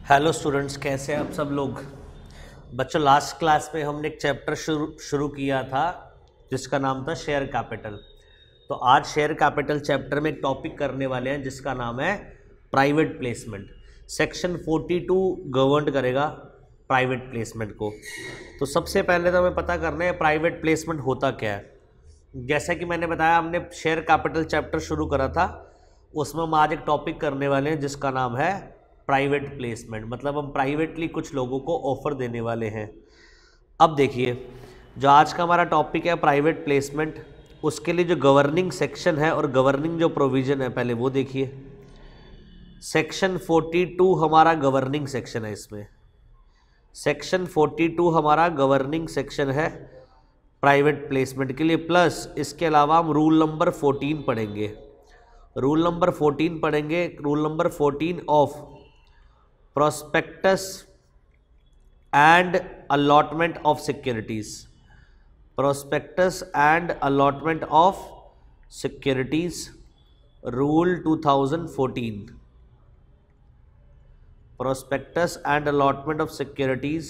Hello students, कैसे हैं आप सब लोग। बच्चों, लास्ट क्लास में हमने एक चैप्टर शुरू किया था जिसका नाम था शेयर कैपिटल। तो आज शेयर कैपिटल चैप्टर में एक टॉपिक करने वाले हैं जिसका नाम है प्राइवेट प्लेसमेंट। सेक्शन 42 गवर्न करेगा प्राइवेट प्लेसमेंट को। तो सबसे पहले तो हमें पता करना है प्राइवेट प्लेसमेंट होता क्या है। जैसा कि मैंने बताया, हमने शेयर कैपिटल चैप्टर शुरू करा था, उसमें हम आज एक टॉपिक करने वाले हैं जिसका नाम है प्राइवेट प्लेसमेंट। मतलब हम प्राइवेटली कुछ लोगों को ऑफर देने वाले हैं। अब देखिए, जो आज का हमारा टॉपिक है प्राइवेट प्लेसमेंट, उसके लिए जो गवर्निंग सेक्शन है और गवर्निंग जो प्रोविज़न है पहले वो देखिए। सेक्शन 42 हमारा गवर्निंग सेक्शन है। इसमें सेक्शन 42 हमारा गवर्निंग सेक्शन है प्राइवेट प्लेसमेंट के लिए। प्लस इसके अलावा हम रूल नंबर 14 पढ़ेंगे। रूल नंबर 14 पढ़ेंगे। Rule number 14 of prospectus and allotment of securities। prospectus and allotment of securities rule 2014। prospectus and allotment of securities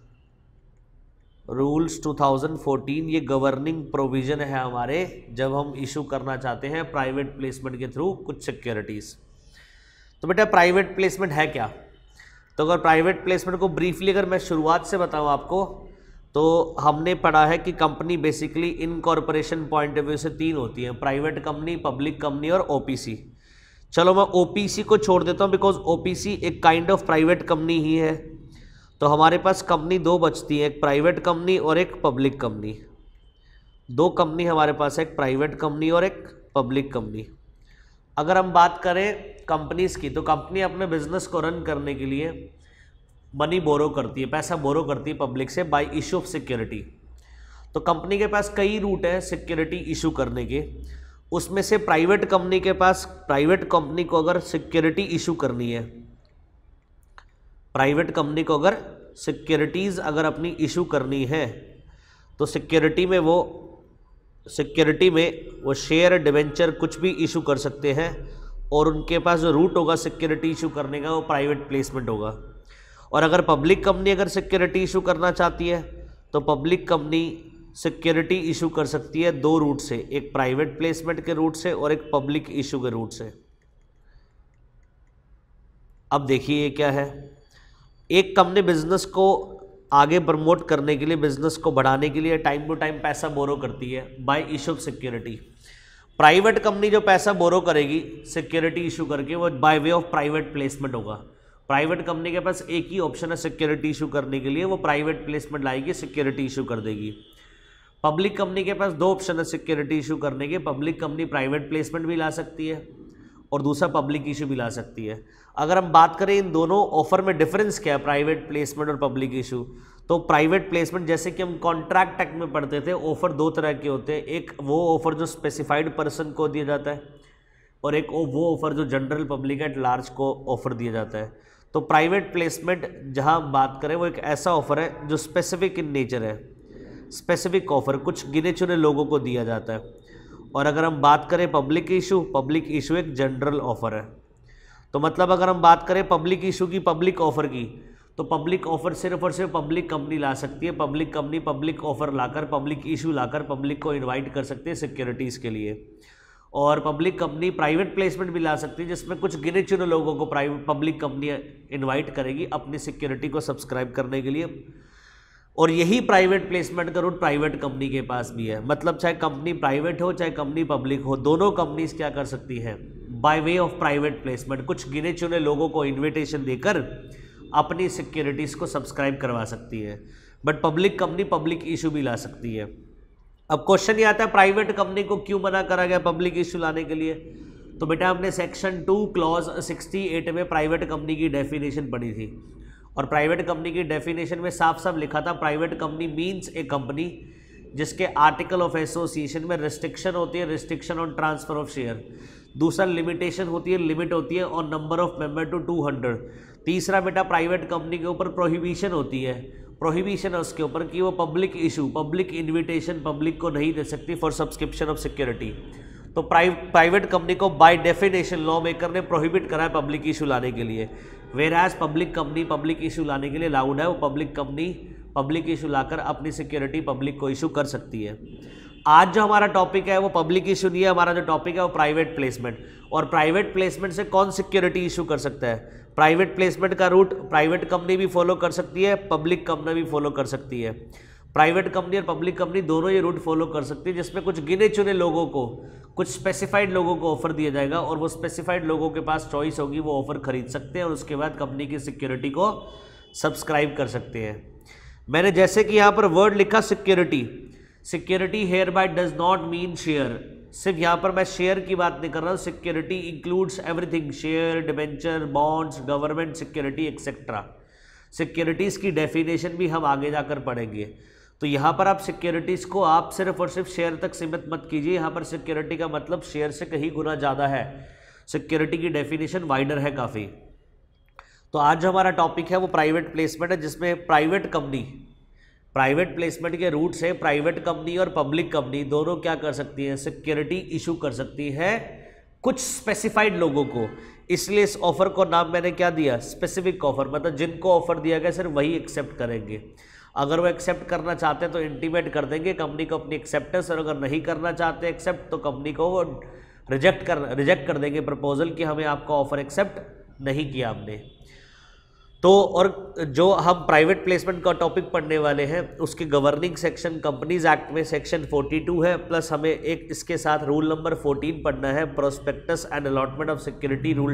rules 2014 ये गवर्निंग प्रोविज़न है हमारे, जब हम इशू करना चाहते हैं प्राइवेट प्लेसमेंट के थ्रू कुछ सिक्योरिटीज़। तो बेटा, प्राइवेट प्लेसमेंट है क्या? तो अगर प्राइवेट प्लेसमेंट को ब्रीफली अगर मैं शुरुआत से बताऊं आपको, तो हमने पढ़ा है कि company basically incorporation point of view से तीन होती है: प्राइवेट कंपनी, पब्लिक कंपनी और ओपीसी। चलो मैं ओपीसी को छोड़ देता हूं, बिकॉज ओपीसी एक काइंड ऑफ प्राइवेट कंपनी ही है। तो हमारे पास कंपनी दो बचती है, एक प्राइवेट कंपनी और एक पब्लिक कंपनी। दो कंपनी हमारे पास है, एक प्राइवेट कंपनी और एक पब्लिक कंपनी। अगर हम बात करें कंपनीज़ की, तो कंपनी अपने बिजनेस को रन करने के लिए मनी बोरो करती है, पैसा बोरो करती है पब्लिक से बाय इशू ऑफ सिक्योरिटी। तो कंपनी के पास कई रूट हैं सिक्योरिटी इशू करने के। उसमें से प्राइवेट कंपनी के पास, प्राइवेट कंपनी को अगर सिक्योरिटी इशू करनी है, प्राइवेट कंपनी को अगर सिक्योरिटीज़ अगर अपनी इशू करनी है, तो सिक्योरिटी में वो शेयर, डिवेंचर कुछ भी इशू कर सकते हैं। और उनके पास जो रूट होगा सिक्योरिटी इशू करने का, वो प्राइवेट प्लेसमेंट होगा। और अगर पब्लिक कंपनी अगर सिक्योरिटी इशू करना चाहती है, तो पब्लिक कंपनी सिक्योरिटी इशू कर सकती है दो रूट से, एक प्राइवेट प्लेसमेंट के रूट से और एक पब्लिक इशू के रूट से। अब देखिए ये क्या है। एक कंपनी बिजनेस को आगे प्रमोट करने के लिए, बिजनेस को बढ़ाने के लिए टाइम टू टाइम पैसा बोरो करती है by issue of security. Private company जो पैसा बोरो करेगी सिक्योरिटी इशू करके, वो by way of private placement होगा। प्राइवेट कंपनी के पास एक ही ऑप्शन है सिक्योरिटी इशू करने के लिए, वो प्राइवेट प्लेसमेंट लाएगी, सिक्योरिटी इशू कर देगी। पब्लिक कंपनी के पास दो ऑप्शन है सिक्योरिटी इशू करने के। पब्लिक कंपनी प्राइवेट प्लेसमेंट भी ला सकती है और दूसरा पब्लिक इशू भी ला सकती है। अगर हम बात करें इन दोनों ऑफर में डिफरेंस क्या है, प्राइवेट प्लेसमेंट और पब्लिक इशू, तो प्राइवेट प्लेसमेंट, जैसे कि हम कॉन्ट्रैक्ट टेक में पढ़ते थे, ऑफर दो तरह के होते हैं। एक वो ऑफर जो स्पेसिफाइड पर्सन को दिया जाता है, और एक वो ऑफर जो जनरल पब्लिक एट लार्ज को ऑफर दिया जाता है। तो प्राइवेट प्लेसमेंट जहां हम बात करें, वो एक ऐसा ऑफर है जो स्पेसिफिक इन नेचर है। स्पेसिफिक ऑफर कुछ गिने चुने लोगों को दिया जाता है। और अगर हम बात करें पब्लिक इशू एक जनरल ऑफर है। तो मतलब अगर हम बात करें पब्लिक इशू की, पब्लिक ऑफर की, तो पब्लिक ऑफर सिर्फ और सिर्फ पब्लिक कंपनी ला सकती है। पब्लिक कंपनी पब्लिक ऑफर लाकर, पब्लिक इशू लाकर पब्लिक को इनवाइट कर सकते हैं सिक्योरिटीज़ के लिए। और पब्लिक कंपनी प्राइवेट प्लेसमेंट भी ला सकती है, जिसमें कुछ गिने चुने लोगों को पब्लिक कंपनी इनवाइट करेगी अपनी सिक्योरिटी को सब्सक्राइब करने के लिए। और यही प्राइवेट प्लेसमेंट का रूट प्राइवेट कंपनी के पास भी है। मतलब चाहे कंपनी प्राइवेट हो चाहे कंपनी पब्लिक हो, दोनों कंपनीज क्या कर सकती है, by way of private placement कुछ गिने चुने लोगों को इन्विटेशन देकर अपनी सिक्योरिटीज़ को सब्सक्राइब करवा सकती है। But public company public issue भी ला सकती है। अब क्वेश्चन ये आता है, प्राइवेट कंपनी को क्यों मना करा गया पब्लिक इशू लाने के लिए? तो बेटा, हमने सेक्शन 2 क्लॉज 68 में प्राइवेट कंपनी की डेफिनेशन पढ़ी थी। और प्राइवेट कंपनी की डेफिनेशन में साफ साफ लिखा था, private company means a company जिसके आर्टिकल ऑफ एसोसिएशन में रिस्ट्रिक्शन होती है, restriction on transfer of share. दूसरा लिमिटेशन होती है, लिमिट होती है on number of member to 200। तीसरा बेटा, प्राइवेट कंपनी के ऊपर प्रोहिबिशन होती है, प्रोहिबिशन है उसके ऊपर कि वो public issue, public invitation public को नहीं दे सकती फॉर सब्सक्रिप्शन ऑफ सिक्योरिटी। तो प्राइवेट कंपनी को बाय डेफिनेशन लॉ मेकर ने प्रोहिबिट करा है पब्लिक इशू लाने के लिए। Whereas public company public issue लाने के लिए अलाउड है, वो पब्लिक कंपनी पब्लिक इशू लाकर अपनी सिक्योरिटी पब्लिक को इशू कर सकती है। आज जो हमारा टॉपिक है वो पब्लिक इशू नहीं है, हमारा जो टॉपिक है वो प्राइवेट प्लेसमेंट। और प्राइवेट प्लेसमेंट से कौन सिक्योरिटी इशू कर सकता है? प्राइवेट प्लेसमेंट का रूट प्राइवेट कंपनी भी फॉलो कर सकती है, पब्लिक कंपनी भी फॉलो कर सकती है। प्राइवेट कंपनी और पब्लिक कंपनी दोनों ये रूट फॉलो कर सकती है, जिसमें कुछ गिने चुने लोगों को, कुछ स्पेसिफाइड लोगों को ऑफर दिया जाएगा और वो स्पेसिफाइड लोगों के पास चॉइस होगी, वो ऑफर खरीद सकते हैं और उसके बाद कंपनी की सिक्योरिटी को सब्सक्राइब कर सकते हैं। मैंने जैसे कि यहाँ पर वर्ड लिखा security, security hereby does not mean share. सिर्फ यहाँ पर मैं शेयर की बात नहीं कर रहा हूँ, security includes everything, share, debenture, bonds, government security etcetera. Securities की डेफिनेशन भी हम आगे जाकर पढ़ेंगे। तो यहाँ पर आप सिक्योरिटीज़ को आप सिर्फ और सिर्फ शेयर तक सीमित मत कीजिए। यहाँ पर सिक्योरिटी का मतलब शेयर से कहीं गुना ज़्यादा है। सिक्योरिटी की डेफिनेशन वाइडर है काफ़ी। तो आज जो हमारा टॉपिक है वो प्राइवेट प्लेसमेंट है, जिसमें प्राइवेट कंपनी, प्राइवेट प्लेसमेंट के रूट से प्राइवेट कंपनी और पब्लिक कंपनी दोनों क्या कर सकती है? सिक्योरिटी इशू कर सकती है कुछ स्पेसिफाइड लोगों को। इसलिए इस ऑफर को नाम मैंने क्या दिया? Specific offer. मतलब जिनको ऑफर दिया गया सिर्फ वही एक्सेप्ट करेंगे। अगर वो एक्सेप्ट करना चाहते हैं तो इंटीमेट कर देंगे कंपनी को अपनी एक्सेप्टेंस, और अगर नहीं करना चाहते एक्सेप्ट तो कंपनी को वो रिजेक्ट कर देंगे प्रपोजल कि हमें आपका ऑफर एक्सेप्ट नहीं किया हमने। तो और जो हम प्राइवेट प्लेसमेंट का टॉपिक पढ़ने वाले हैं उसके गवर्निंग सेक्शन कंपनीज एक्ट में सेक्शन 42 है, प्लस हमें एक इसके साथ रूल नंबर 14 पढ़ना है, prospectus and allotment of security rule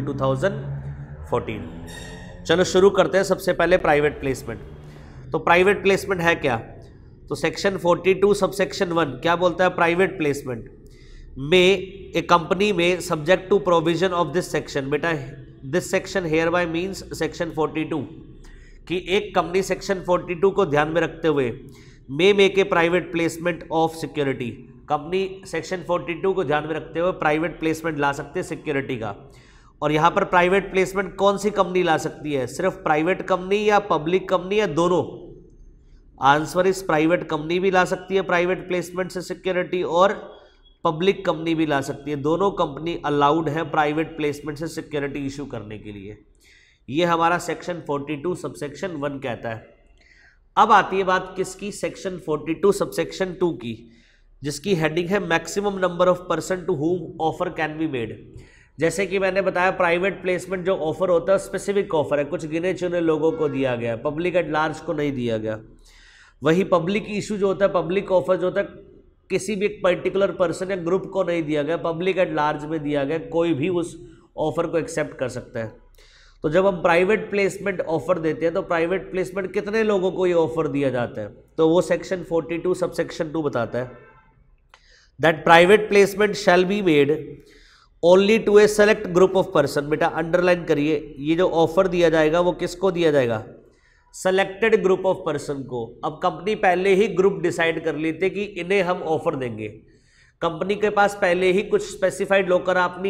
2014। चलो शुरू करते हैं। सबसे पहले प्राइवेट प्लेसमेंट। तो प्राइवेट प्लेसमेंट है क्या? तो सेक्शन 42 सबसेक्शन 1 क्या बोलता है? प्राइवेट प्लेसमेंट में ए कंपनी में subject to provision of this section. बेटा this section hereby means section 42 कि एक कंपनी सेक्शन 42 को ध्यान में रखते हुए may make a private placement of security. Company section 42 को ध्यान में रखते हुए प्राइवेट प्लेसमेंट ला सकते हैं सिक्योरिटी का। और यहाँ पर प्राइवेट प्लेसमेंट कौन सी कंपनी ला सकती है? सिर्फ प्राइवेट कंपनी या पब्लिक कंपनी या दोनों? आंसर इस प्राइवेट कंपनी भी ला सकती है प्राइवेट प्लेसमेंट से सिक्योरिटी, और पब्लिक कंपनी भी ला सकती है। दोनों कंपनी अलाउड है प्राइवेट प्लेसमेंट से सिक्योरिटी इशू करने के लिए। ये हमारा सेक्शन 42 सबसेक्शन 1 कहता है। अब आती है बात किसकी? सेक्शन 42 सबसेक्शन 2 की, जिसकी हेडिंग है maximum number of person to whom offer can be made. जैसे कि मैंने बताया प्राइवेट प्लेसमेंट जो ऑफर होता है स्पेसिफिक ऑफर है, कुछ गिने चुने लोगों को दिया गया है, पब्लिक एट लार्ज को नहीं दिया गया। वही पब्लिक इशू जो होता है, पब्लिक ऑफर जो होता है, किसी भी एक पर्टिकुलर पर्सन या ग्रुप को नहीं दिया गया, पब्लिक एट लार्ज में दिया गया, कोई भी उस ऑफर को एक्सेप्ट कर सकता है। तो जब हम प्राइवेट प्लेसमेंट ऑफर देते हैं तो प्राइवेट प्लेसमेंट कितने लोगों को ये ऑफर दिया जाता है? तो वो सेक्शन 42 सबसेक्शन 2 बताता है that private placement shall be made only to a select group of person. बेटा अंडरलाइन करिए, ये जो ऑफर दिया जाएगा वो किसको दिया जाएगा? सेलेक्टेड ग्रुप ऑफ पर्सन को। अब कंपनी पहले ही ग्रुप डिसाइड कर लेते कि इन्हें हम ऑफर देंगे। कंपनी के पास पहले ही कुछ स्पेसिफाइड लोग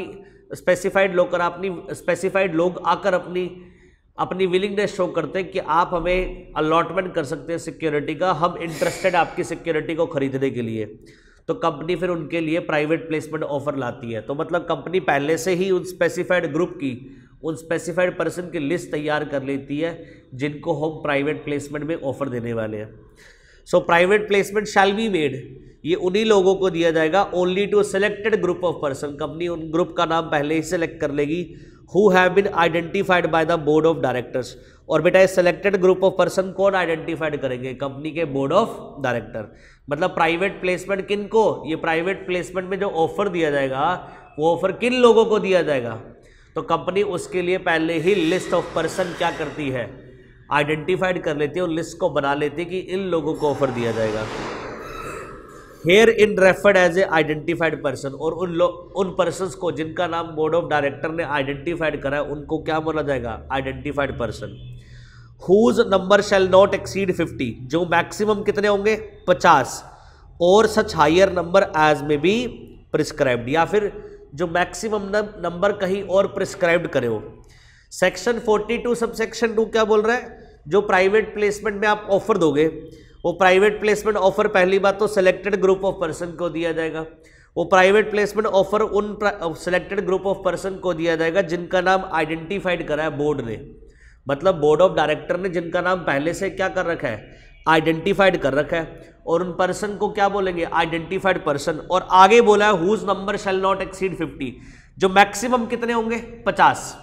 आकर अपनी विलिंगनेस शो करते हैं कि आप हमें अलॉटमेंट कर सकते हैं सिक्योरिटी का, हम इंटरेस्टेड आपकी सिक्योरिटी को खरीदने के लिए। तो कंपनी फिर उनके लिए प्राइवेट प्लेसमेंट ऑफर लाती है। तो मतलब कंपनी पहले से ही उन स्पेसिफाइड ग्रुप की, उन स्पेसिफाइड पर्सन की लिस्ट तैयार कर लेती है जिनको हम प्राइवेट प्लेसमेंट में ऑफर देने वाले हैं। So private placement shall be made, ये उन्हीं लोगों को दिया जाएगा only to selected group of person. Company उन ग्रुप का नाम पहले ही सेलेक्ट कर लेगी, who have been identified by the board of directors. और बेटा ये सेलेक्टेड ग्रुप ऑफ पर्सन कौन आइडेंटिफाइड करेंगे? कंपनी के बोर्ड ऑफ डायरेक्टर। मतलब प्राइवेट प्लेसमेंट किनको? ये प्राइवेट प्लेसमेंट में जो ऑफर दिया जाएगा वो ऑफर किन लोगों को दिया जाएगा? तो कंपनी उसके लिए पहले ही लिस्ट ऑफ पर्सन क्या करती है? आइडेंटिफाइड कर लेती है, उन लिस्ट को बना लेती है कि इन लोगों को ऑफर दिया जाएगा। Herein referred as a identified person, और उन पर्सन्स को जिनका नाम बोर्ड ऑफ डायरेक्टर ने आइडेंटिफाइड करा है उनको क्या बोला जाएगा? Identified person. Whose number shall not exceed 50, जो मैक्सिमम कितने होंगे? 50, और such higher number as may be prescribed, या फिर जो मैक्सिमम नंबर कहीं और प्रिस्क्राइब्ड करे हो। सेक्शन 42 सबसेक्शन 2 क्या बोल रहा है? जो प्राइवेट प्लेसमेंट में आप ऑफर दोगे, वो प्राइवेट प्लेसमेंट ऑफर पहली बात तो सेलेक्टेड ग्रुप ऑफ पर्सन को दिया जाएगा। वो प्राइवेट प्लेसमेंट ऑफर उन सेलेक्टेड ग्रुप ऑफ पर्सन को दिया जाएगा जिनका नाम आइडेंटिफाइड करा है बोर्ड ने। मतलब बोर्ड ऑफ डायरेक्टर ने जिनका नाम पहले से क्या कर रखा है, आइडेंटिफाइड कर रखा है, और उन पर्सन को क्या बोलेंगे, आइडेंटिफाइड पर्सन। और आगे बोला है whose number shall not exceed 50, जो मैक्सिमम कितने होंगे, 50।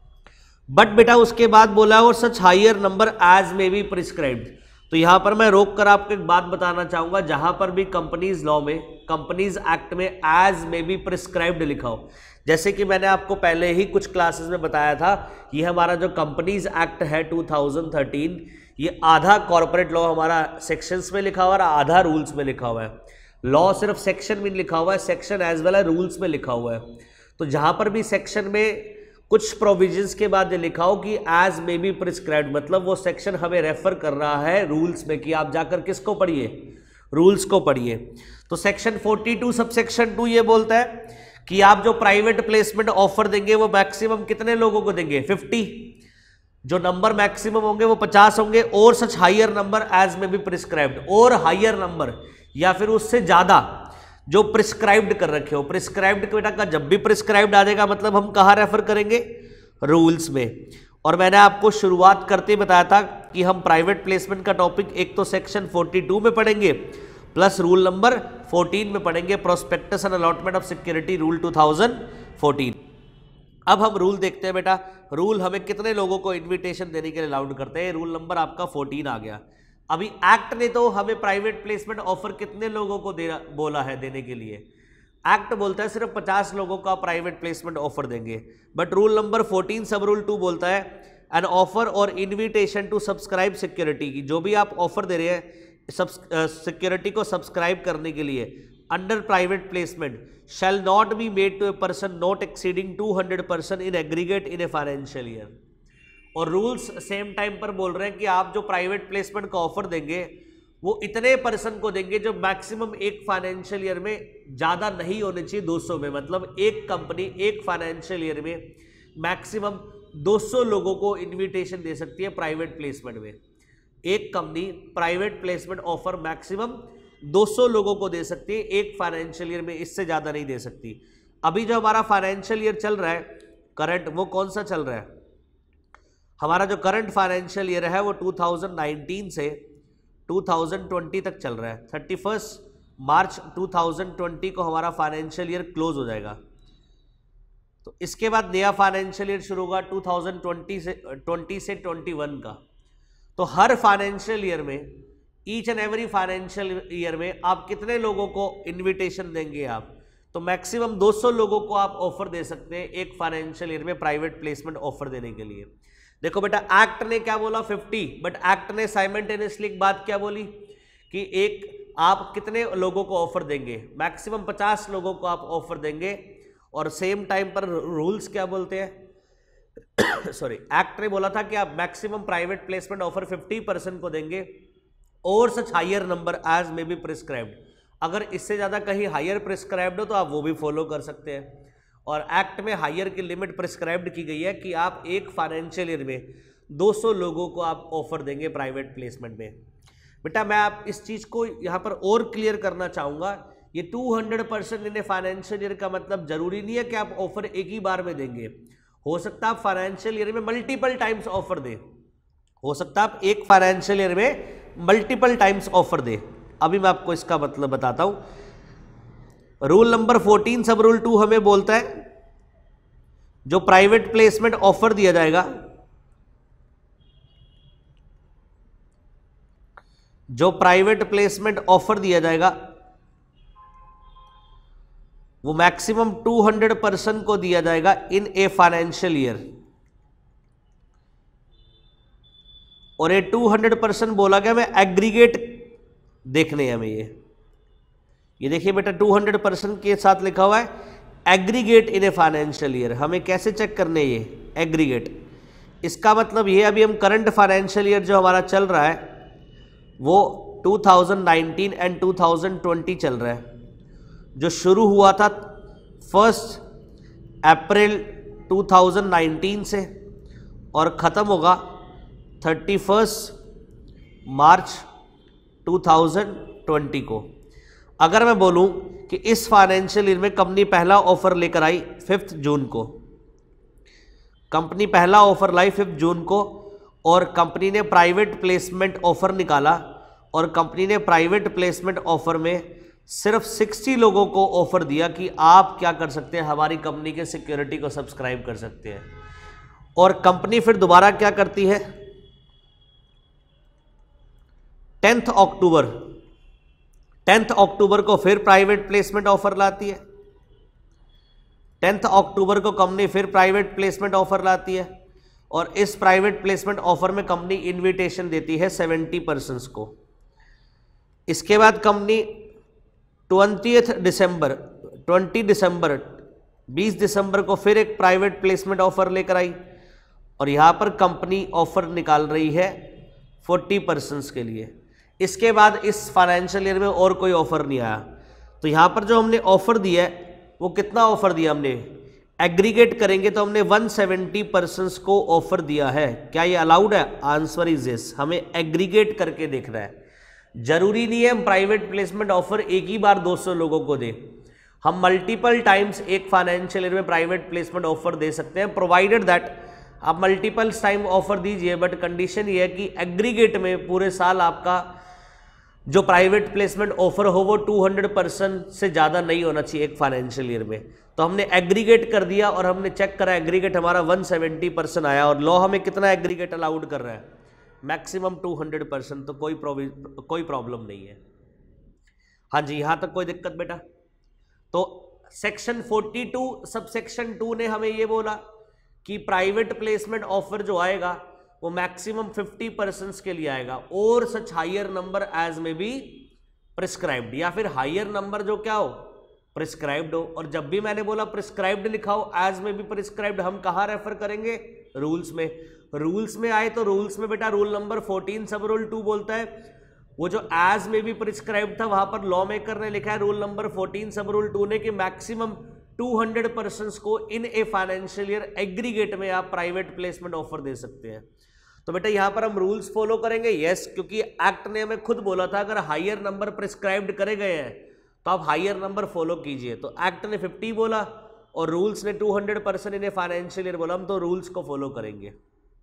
बट बेटा उसके बाद बोला है और such higher number as may be prescribed. तो यहां पर मैं रोक कर आपको एक बात बताना चाहूंगा, जहां पर भी कंपनीज लॉ में, कंपनीज एक्ट में एज मे बी प्रिस्क्राइब्ड लिखा हो, जैसे कि मैंने आपको पहले ही कुछ क्लासेस में बताया था, ये हमारा जो कंपनीज एक्ट है 2013, ये आधा कॉर्पोरेट लॉ हमारा सेक्शंस में लिखा हुआ है, आधा रूल्स में लिखा हुआ है। लॉ सिर्फ सेक्शन में लिखा हुआ है, section as well as rules में लिखा हुआ है। तो जहां पर भी सेक्शन में कुछ प्रोविजंस के बाद ये लिखा हो कि एज मे बी प्रिस्क्राइब्ड, मतलब वो सेक्शन हमें रेफर कर रहा है रूल्स में, कि आप जाकर किसको पढ़िए, रूल्स को पढ़िए। तो सेक्शन 42 सब सेक्शन 2 ये बोलता है कि आप जो प्राइवेट प्लेसमेंट ऑफर देंगे वो मैक्सिमम कितने लोगों को देंगे, 50। जो नंबर मैक्सिमम होंगे वो 50 होंगे, और such higher number as may be prescribed, और हायर नंबर या फिर उससे ज्यादा जो प्रिस्क्राइब्ड कर रखे हो। प्रिस्क्राइब्ड बेटा का जब भी प्रिस्क्राइब्ड आ जाएगा मतलब हम कहाँ रेफर करेंगे, रूल्स में। और मैंने आपको शुरुआत करते ही बताया था कि हम प्राइवेट प्लेसमेंट का टॉपिक एक तो सेक्शन 42 में पढ़ेंगे, प्लस रूल नंबर 14 में पढ़ेंगे, prospectus and allotment of security rule 2014। अब हम रूल देखते हैं बेटा, रूल हमें कितने लोगों को इन्विटेशन देने के लिए अलाउड करते हैं। रूल नंबर आपका 14 आ गया। अभी एक्ट ने तो हमें प्राइवेट प्लेसमेंट ऑफर कितने लोगों को बोला है देने के लिए, एक्ट बोलता है सिर्फ 50 लोगों का प्राइवेट प्लेसमेंट ऑफर देंगे। बट रूल नंबर 14 सब रूल 2 बोलता है an offer or invitation to subscribe security की, जो भी आप ऑफर दे रहे हैं सिक्योरिटी को सब्सक्राइब करने के लिए under private placement shall not be made to a person not exceeding 200% in aggregate in a financial year. और रूल्स सेम टाइम पर बोल रहे हैं कि आप जो प्राइवेट प्लेसमेंट का ऑफर देंगे वो इतने पर्सन को देंगे जो मैक्सिमम एक फाइनेंशियल ईयर में ज़्यादा नहीं होने चाहिए 200 में। मतलब एक कंपनी एक फाइनेंशियल ईयर में मैक्सिमम 200 लोगों को इन्विटेशन दे सकती है प्राइवेट प्लेसमेंट में। एक company private placement offer maximum 200 लोगों को दे सकती है एक फाइनेंशियल ईयर में, इससे ज़्यादा नहीं दे सकती। अभी जो हमारा फाइनेंशियल ईयर चल रहा है करंट, वो कौन सा चल रहा है, हमारा जो करंट फाइनेंशियल ईयर है वो 2019 से 2020 तक चल रहा है। 31 मार्च 2020 को हमारा फाइनेंशियल ईयर क्लोज हो जाएगा। तो इसके बाद नया फाइनेंशियल ईयर शुरू होगा 2020 से 21 का। तो हर फाइनेंशियल ईयर में, each and every financial year में आप कितने लोगों को इन्विटेशन देंगे आप, तो मैक्सिमम 200 लोगों को आप ऑफर दे सकते हैं एक फाइनेंशियल ईयर में प्राइवेट प्लेसमेंट ऑफर देने के लिए। देखो बेटा एक्ट ने क्या बोला 50, बट एक्ट ने साइमल्टेनियसली एक बात क्या बोली कि एक आप कितने लोगों को ऑफर देंगे, मैक्सिमम 50 लोगों को आप ऑफर देंगे। और सेम टाइम पर रूल्स क्या बोलते हैं सॉरी, एक्ट ने बोला था कि आप मैक्सिमम प्राइवेट प्लेसमेंट ऑफर 50% को देंगे, और such higher number as may be prescribed. अगर इससे ज़्यादा कहीं हायर प्रिस्क्राइब्ड हो तो आप वो भी फॉलो कर सकते हैं। और एक्ट में हायर की लिमिट प्रिस्क्राइब्ड की गई है कि आप एक फाइनेंशियल ईयर में 200 लोगों को आप ऑफर देंगे प्राइवेट प्लेसमेंट में। बेटा मैं आप इस चीज़ को यहाँ पर और क्लियर करना चाहूँगा, ये 200% इन ए फाइनेंशियल ईयर का मतलब जरूरी नहीं है कि आप ऑफर एक ही बार में देंगे। हो सकता है आप फाइनेंशियल ईयर में मल्टीपल टाइम्स ऑफर दें, हो सकता है आप एक फाइनेंशियल ईयर में मल्टीपल टाइम्स ऑफर दें। अभी मैं आपको इसका मतलब बताता हूँ। रूल नंबर 14 सब रूल 2 हमें बोलता है जो प्राइवेट प्लेसमेंट ऑफर दिया जाएगा, जो प्राइवेट प्लेसमेंट ऑफर दिया जाएगा वो मैक्सिमम 200% को दिया जाएगा इन ए फाइनेंशियल ईयर। और ये 200% बोला गया, मैं एग्रीगेट देखने हैं हमें ये देखिए बेटा 200% के साथ लिखा हुआ है aggregate in a financial year. हमें कैसे चेक करने ये एग्रीगेट, इसका मतलब ये अभी हम करंट फाइनेंशियल ईयर जो हमारा चल रहा है वो 2019 एंड 2020 चल रहा है, जो शुरू हुआ था 1 अप्रैल 2019 से और ख़त्म होगा 31 मार्च 2020 को। अगर मैं बोलूं कि इस फाइनेंशियल ईयर में कंपनी पहला ऑफर लेकर आई 5 जून को, कंपनी पहला ऑफर लाई 5 जून को, और कंपनी ने प्राइवेट प्लेसमेंट ऑफर निकाला और कंपनी ने प्राइवेट प्लेसमेंट ऑफर में सिर्फ 60 लोगों को ऑफर दिया कि आप क्या कर सकते हैं, हमारी कंपनी के सिक्योरिटी को सब्सक्राइब कर सकते हैं। और कंपनी फिर दोबारा क्या करती है, 10 अक्टूबर को फिर प्राइवेट प्लेसमेंट ऑफर लाती है। 10 अक्टूबर को कंपनी फिर प्राइवेट प्लेसमेंट ऑफर लाती है और इस प्राइवेट प्लेसमेंट ऑफर में कंपनी इनविटेशन देती है 70 पर्सन्स को। इसके बाद कंपनी 20 दिसंबर को फिर एक प्राइवेट प्लेसमेंट ऑफर लेकर आई और यहां पर कंपनी ऑफर निकाल रही है 40 पर्सन्स के लिए। इसके बाद इस फाइनेंशियल ईयर में और कोई ऑफर नहीं आया। तो यहां पर जो हमने ऑफर दिया है वो कितना ऑफर दिया हमने, एग्रीगेट करेंगे तो हमने 170 पर्सन्स को ऑफर दिया है। क्या ये अलाउड है? Answer is yes. हमें एग्रीगेट करके देखना है, जरूरी नहीं है हम प्राइवेट प्लेसमेंट ऑफर एक ही बार 200 लोगों को दें। हम मल्टीपल टाइम्स एक फाइनेंशियल ईयर में प्राइवेट प्लेसमेंट ऑफर दे सकते हैं, प्रोवाइडेड दैट आप मल्टीपल टाइम ऑफर दीजिए, बट कंडीशन ये है कि एग्रीगेट में पूरे साल आपका जो प्राइवेट प्लेसमेंट ऑफर हो वो 200% से ज़्यादा नहीं होना चाहिए एक फाइनेंशियल ईयर में। तो हमने एग्रीगेट कर दिया और हमने चेक करा, एग्रीगेट हमारा 170% आया और लॉ हमें कितना एग्रीगेट अलाउड कर रहा है, मैक्सिमम 200%। तो कोई प्रॉब्लम नहीं है। हाँ जी, यहां तक कोई दिक्कत बेटा? तो सेक्शन 42 सब सेक्शन 2 ने हमें ये बोला कि प्राइवेट प्लेसमेंट ऑफर जो आएगा वो मैक्सिमम 50% के लिए आएगा और such higher number as may be prescribed, या फिर हायर नंबर जो क्या हो, प्रिस्क्राइब्ड हो। और जब भी मैंने बोला प्रिस्क्राइब्ड लिखा हो, एज में भी प्रिस्क्राइब्ड, हम कहाँ रेफर करेंगे? रूल्स में। रूल्स में आए तो रूल्स में बेटा रूल नंबर 14 सब रूल 2 बोलता है, वो जो एज में भी प्रिस्क्राइब्ड था वहां पर लॉ मेकर ने लिखा है रूल नंबर 14 सब रूल 2 ने कि मैक्सिमम 200% को in a financial year aggregate में आप प्राइवेट प्लेसमेंट ऑफर दे सकते हैं। तो बेटा यहां पर हम रूल्स फॉलो करेंगे, यस, क्योंकि एक्ट ने हमें खुद बोला था अगर हायर नंबर प्रिस्क्राइब्ड करे गए हैं तो आप हायर नंबर फॉलो कीजिए। तो एक्ट ने 50 बोला और रूल्स ने 200% इन ए फाइनेंशियल ईयर बोला, हम तो रूल्स को फॉलो करेंगे।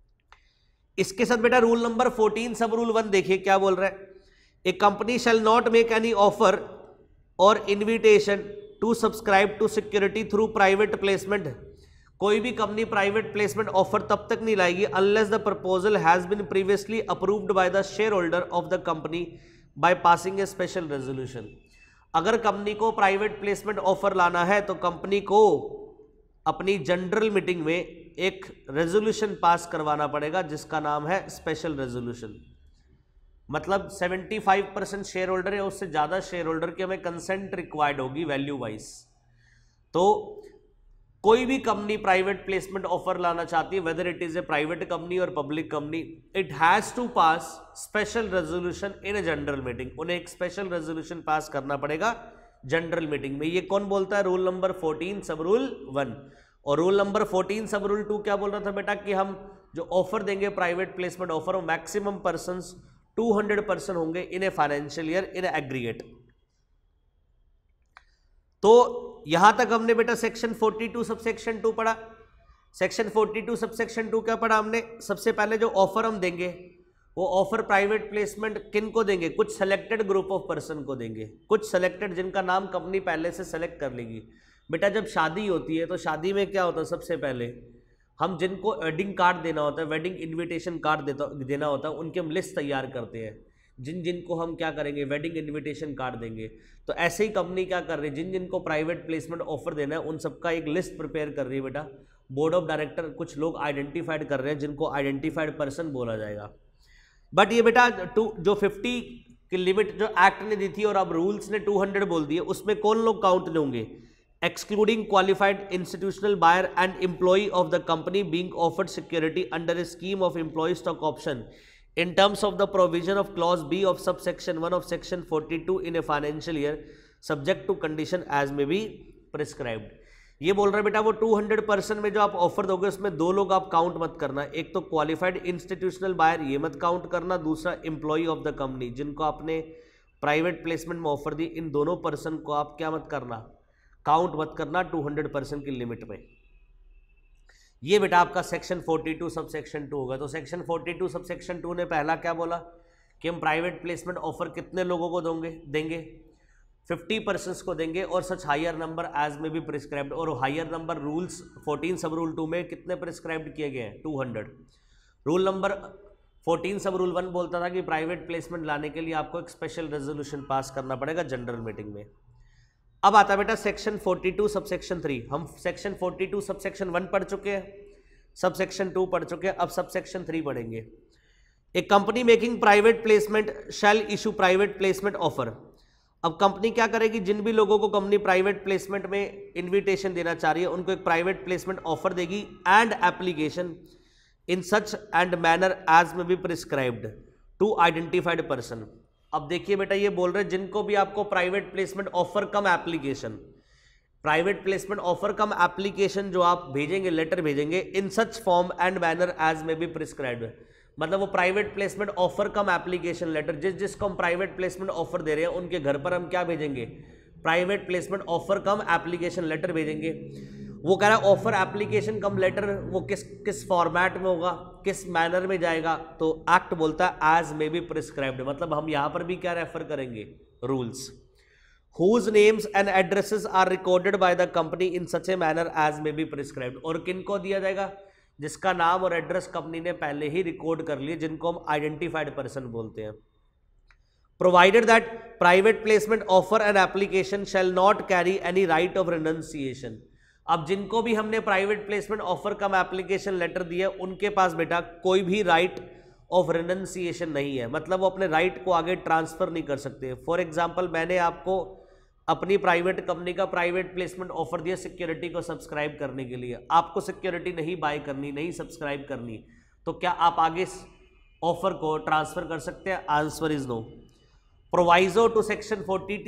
इसके साथ बेटा रूल नंबर 14 सब रूल 1 देखिए क्या बोल रहा है, a company shall not make any offer or invitation to subscribe to security through private placement. कोई भी कंपनी प्राइवेट प्लेसमेंट ऑफर तब तक नहीं लाएगी unless the proposal has been previously approved by the share holder of the company by passing a special resolution. अगर company को private placement offer लाना है तो कंपनी को अपनी जनरल मीटिंग में एक रेजोल्यूशन पास करवाना पड़ेगा जिसका नाम है स्पेशल रेजोल्यूशन। मतलब 75% शेयर होल्डर है, उससे ज्यादा शेयर होल्डर की हमें कंसेंट रिक्वायर्ड होगी वैल्यू वाइज। तो कोई भी कंपनी प्राइवेट प्लेसमेंट ऑफर लाना चाहती है, whether it is a private company और public company, it has to pass special resolution in a general meeting. उन्हें एक स्पेशल रेजोल्यूशन पास करना पड़ेगा जनरल मीटिंग में। ये कौन बोलता है? रूल नंबर 14 सब रूल 1। और रूल नंबर 14 सब रूल 2 क्या बोल रहा था बेटा कि हम जो ऑफर देंगे प्राइवेट प्लेसमेंट ऑफर वो मैक्सिमम पर्सन्स 200% होंगे in a financial year in aggregate. तो यहां तक हमने बेटा सेक्शन 42 सब सेक्शन 2 पढ़ा। सेक्शन 42 सब सेक्शन 2 क्या पढ़ा हमने? सबसे पहले जो ऑफर हम देंगे वो ऑफर प्राइवेट प्लेसमेंट किन को देंगे? कुछ सेलेक्टेड ग्रुप ऑफ पर्सन को देंगे, कुछ सेलेक्टेड जिनका नाम कंपनी पहले से सेलेक्ट कर लेगी। बेटा जब शादी होती है तो शादी में क्या होता है, सबसे पहले हम जिनको वेडिंग कार्ड देना होता है, वेडिंग इनविटेशन कार्ड देना होता है, उनकी हम लिस्ट तैयार करते हैं, जिनको हम क्या करेंगे, वेडिंग इनविटेशन कार्ड देंगे। तो ऐसे ही कंपनी क्या कर रही है, जिनको प्राइवेट प्लेसमेंट ऑफर देना है उन सबका एक लिस्ट प्रिपेयर कर रही है बेटा। बोर्ड ऑफ डायरेक्टर कुछ लोग आइडेंटिफाइड कर रहे हैं जिनको आइडेंटिफाइड पर्सन बोला जाएगा। बट ये बेटा जो 50 की लिमिट जो एक्ट ने दी थी और अब रूल्स ने 200 बोल दिए, उसमें कौन लोग काउंट नहीं होंगे? excluding qualified institutional buyer and employee of the company being offered security under a scheme of employee stock option in terms of the provision of clause B of subsection 1 of section 42 in a financial year subject to condition as may be prescribed। ये बोल रहा है बेटा वो 200% में जो आप offer दोगे उसमें दो लोग आप काउंट मत करना, एक तो क्वालिफाइड इंस्टीट्यूशनल बायर ये मत काउंट करना, दूसरा एम्प्लॉई ऑफ द कंपनी जिनको आपने प्राइवेट प्लेसमेंट में ऑफर दी, इन दोनों पर्सन को आप क्या मत करना, काउंट मत करना 200% की लिमिट में। ये बेटा आपका सेक्शन 42 सब सेक्शन 2 होगा। तो सेक्शन 42 सब सेक्शन 2 ने पहला क्या बोला कि हम प्राइवेट प्लेसमेंट ऑफर कितने लोगों को देंगे 50 पर्सन्स को देंगे, और सच हायर नंबर एज में भी प्रिस्क्राइब्ड, और हायर नंबर रूल्स 14 सब रूल 2 में कितने प्रिस्क्राइब्ड किए गए हैं 200। रूल नंबर 14 सब रूल 1 बोलता था कि प्राइवेट प्लेसमेंट लाने के लिए आपको एक स्पेशल रेजोल्यूशन पास करना पड़ेगा जनरल मीटिंग में। अब आता बेटा सेक्शन 42 सब सेक्शन 3। हम सेक्शन 42 सब सेक्शन 1 पढ़ चुके हैं, सब सेक्शन 2 पढ़ चुके हैं, अब सब सेक्शन 3 पढ़ेंगे। A company making private placement shall issue private placement offer. अब कंपनी क्या करेगी, जिन भी लोगों को कंपनी प्राइवेट प्लेसमेंट में इन्विटेशन देना चाह रही है उनको एक प्राइवेट प्लेसमेंट ऑफर देगी and application in such and manner as may be prescribed to identified person. अब देखिए बेटा ये बोल रहे हैं जिनको भी आपको private placement offer cum application, private placement offer cum application जो आप भेजेंगे, लेटर भेजेंगे in such form and manner as may be prescribed, मतलब वो private placement offer cum application letter, जिसको हम प्राइवेट प्लेसमेंट ऑफर दे रहे हैं उनके घर पर हम क्या भेजेंगे, private placement offer cum application letter भेजेंगे। वो कह रहा है ऑफर एप्लीकेशन कम लेटर वो किस फॉर्मेट में होगा, किस मैनर में जाएगा, तो एक्ट बोलता है एज में बी प्रिस्क्राइब्ड, मतलब हम यहां पर भी क्या रेफर करेंगे, rules. Whose names and addresses are recorded by the company in such a manner as may be prescribed, और किन को दिया जाएगा, जिसका नाम और एड्रेस कंपनी ने पहले ही रिकॉर्ड कर लिए, जिनको हम आइडेंटिफाइड पर्सन बोलते हैं। Provided that private placement offer and application shall not carry any right of renunciation. अब जिनको भी हमने private placement offer cum application letter दिया उनके पास बेटा कोई भी राइट ऑफ रिनंसिएशन नहीं है, मतलब वो अपने राइट को आगे ट्रांसफर नहीं कर सकते। फॉर एग्जाम्पल मैंने आपको अपनी प्राइवेट कंपनी का प्राइवेट प्लेसमेंट ऑफर दिया सिक्योरिटी को सब्सक्राइब करने के लिए, आपको सिक्योरिटी नहीं बाय करनी, नहीं सब्सक्राइब करनी, तो क्या आप आगे ऑफर को ट्रांसफर कर सकते हैं? Answer is no. Proviso to section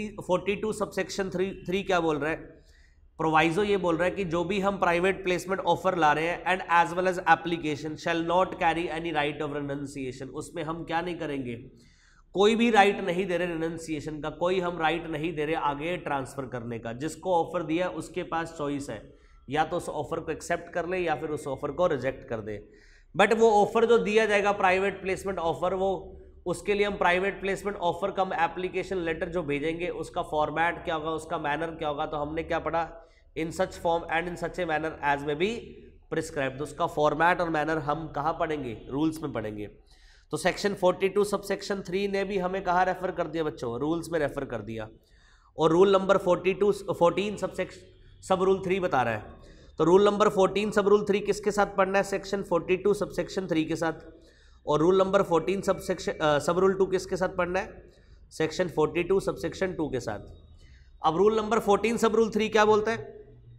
42 सब सेक्शन 3 क्या बोल रहा है, प्रोवाइजो ये बोल रहा है कि जो भी हम प्राइवेट प्लेसमेंट ऑफर ला रहे हैं and as well as application shall not carry any right of renunciation, उसमें हम क्या नहीं करेंगे, कोई भी राइट नहीं दे रहे रिनंसिएशन का, कोई हम राइट नहीं दे रहे आगे ट्रांसफर करने का। जिसको ऑफर दिया उसके पास चॉइस है, या तो उस ऑफर को एक्सेप्ट कर ले या फिर उस ऑफर को रिजेक्ट कर दे। बट वो ऑफर जो दिया जाएगा प्राइवेट प्लेसमेंट ऑफर, वो उसके लिए हम private placement offer cum application letter जो भेजेंगे उसका फॉर्मेट क्या होगा, उसका मैनर क्या होगा, तो हमने क्या पढ़ा, in such form and in such a manner as may be prescribe. तो उसका फॉर्मेट और मैनर हम कहाँ पढ़ेंगे, रूल्स में पढ़ेंगे। तो सेक्शन 42 सब सेक्शन 3 ने भी हमें कहाँ रेफर कर दिया बच्चों, रूल्स में रेफर कर दिया। और रूल नंबर 14 सब रूल 3 बता रहा है। तो रूल नंबर 14 सब रूल 3 किसके साथ पढ़ना है, सेक्शन 42 सब सेक्शन 3 के साथ। और रूल नंबर 14 सब रूल 2 किसके साथ पढ़ना है, सेक्शन 42 सब सेक्शन 2 के साथ। अब रूल नंबर 14 सब रूल 3 क्या बोलता है,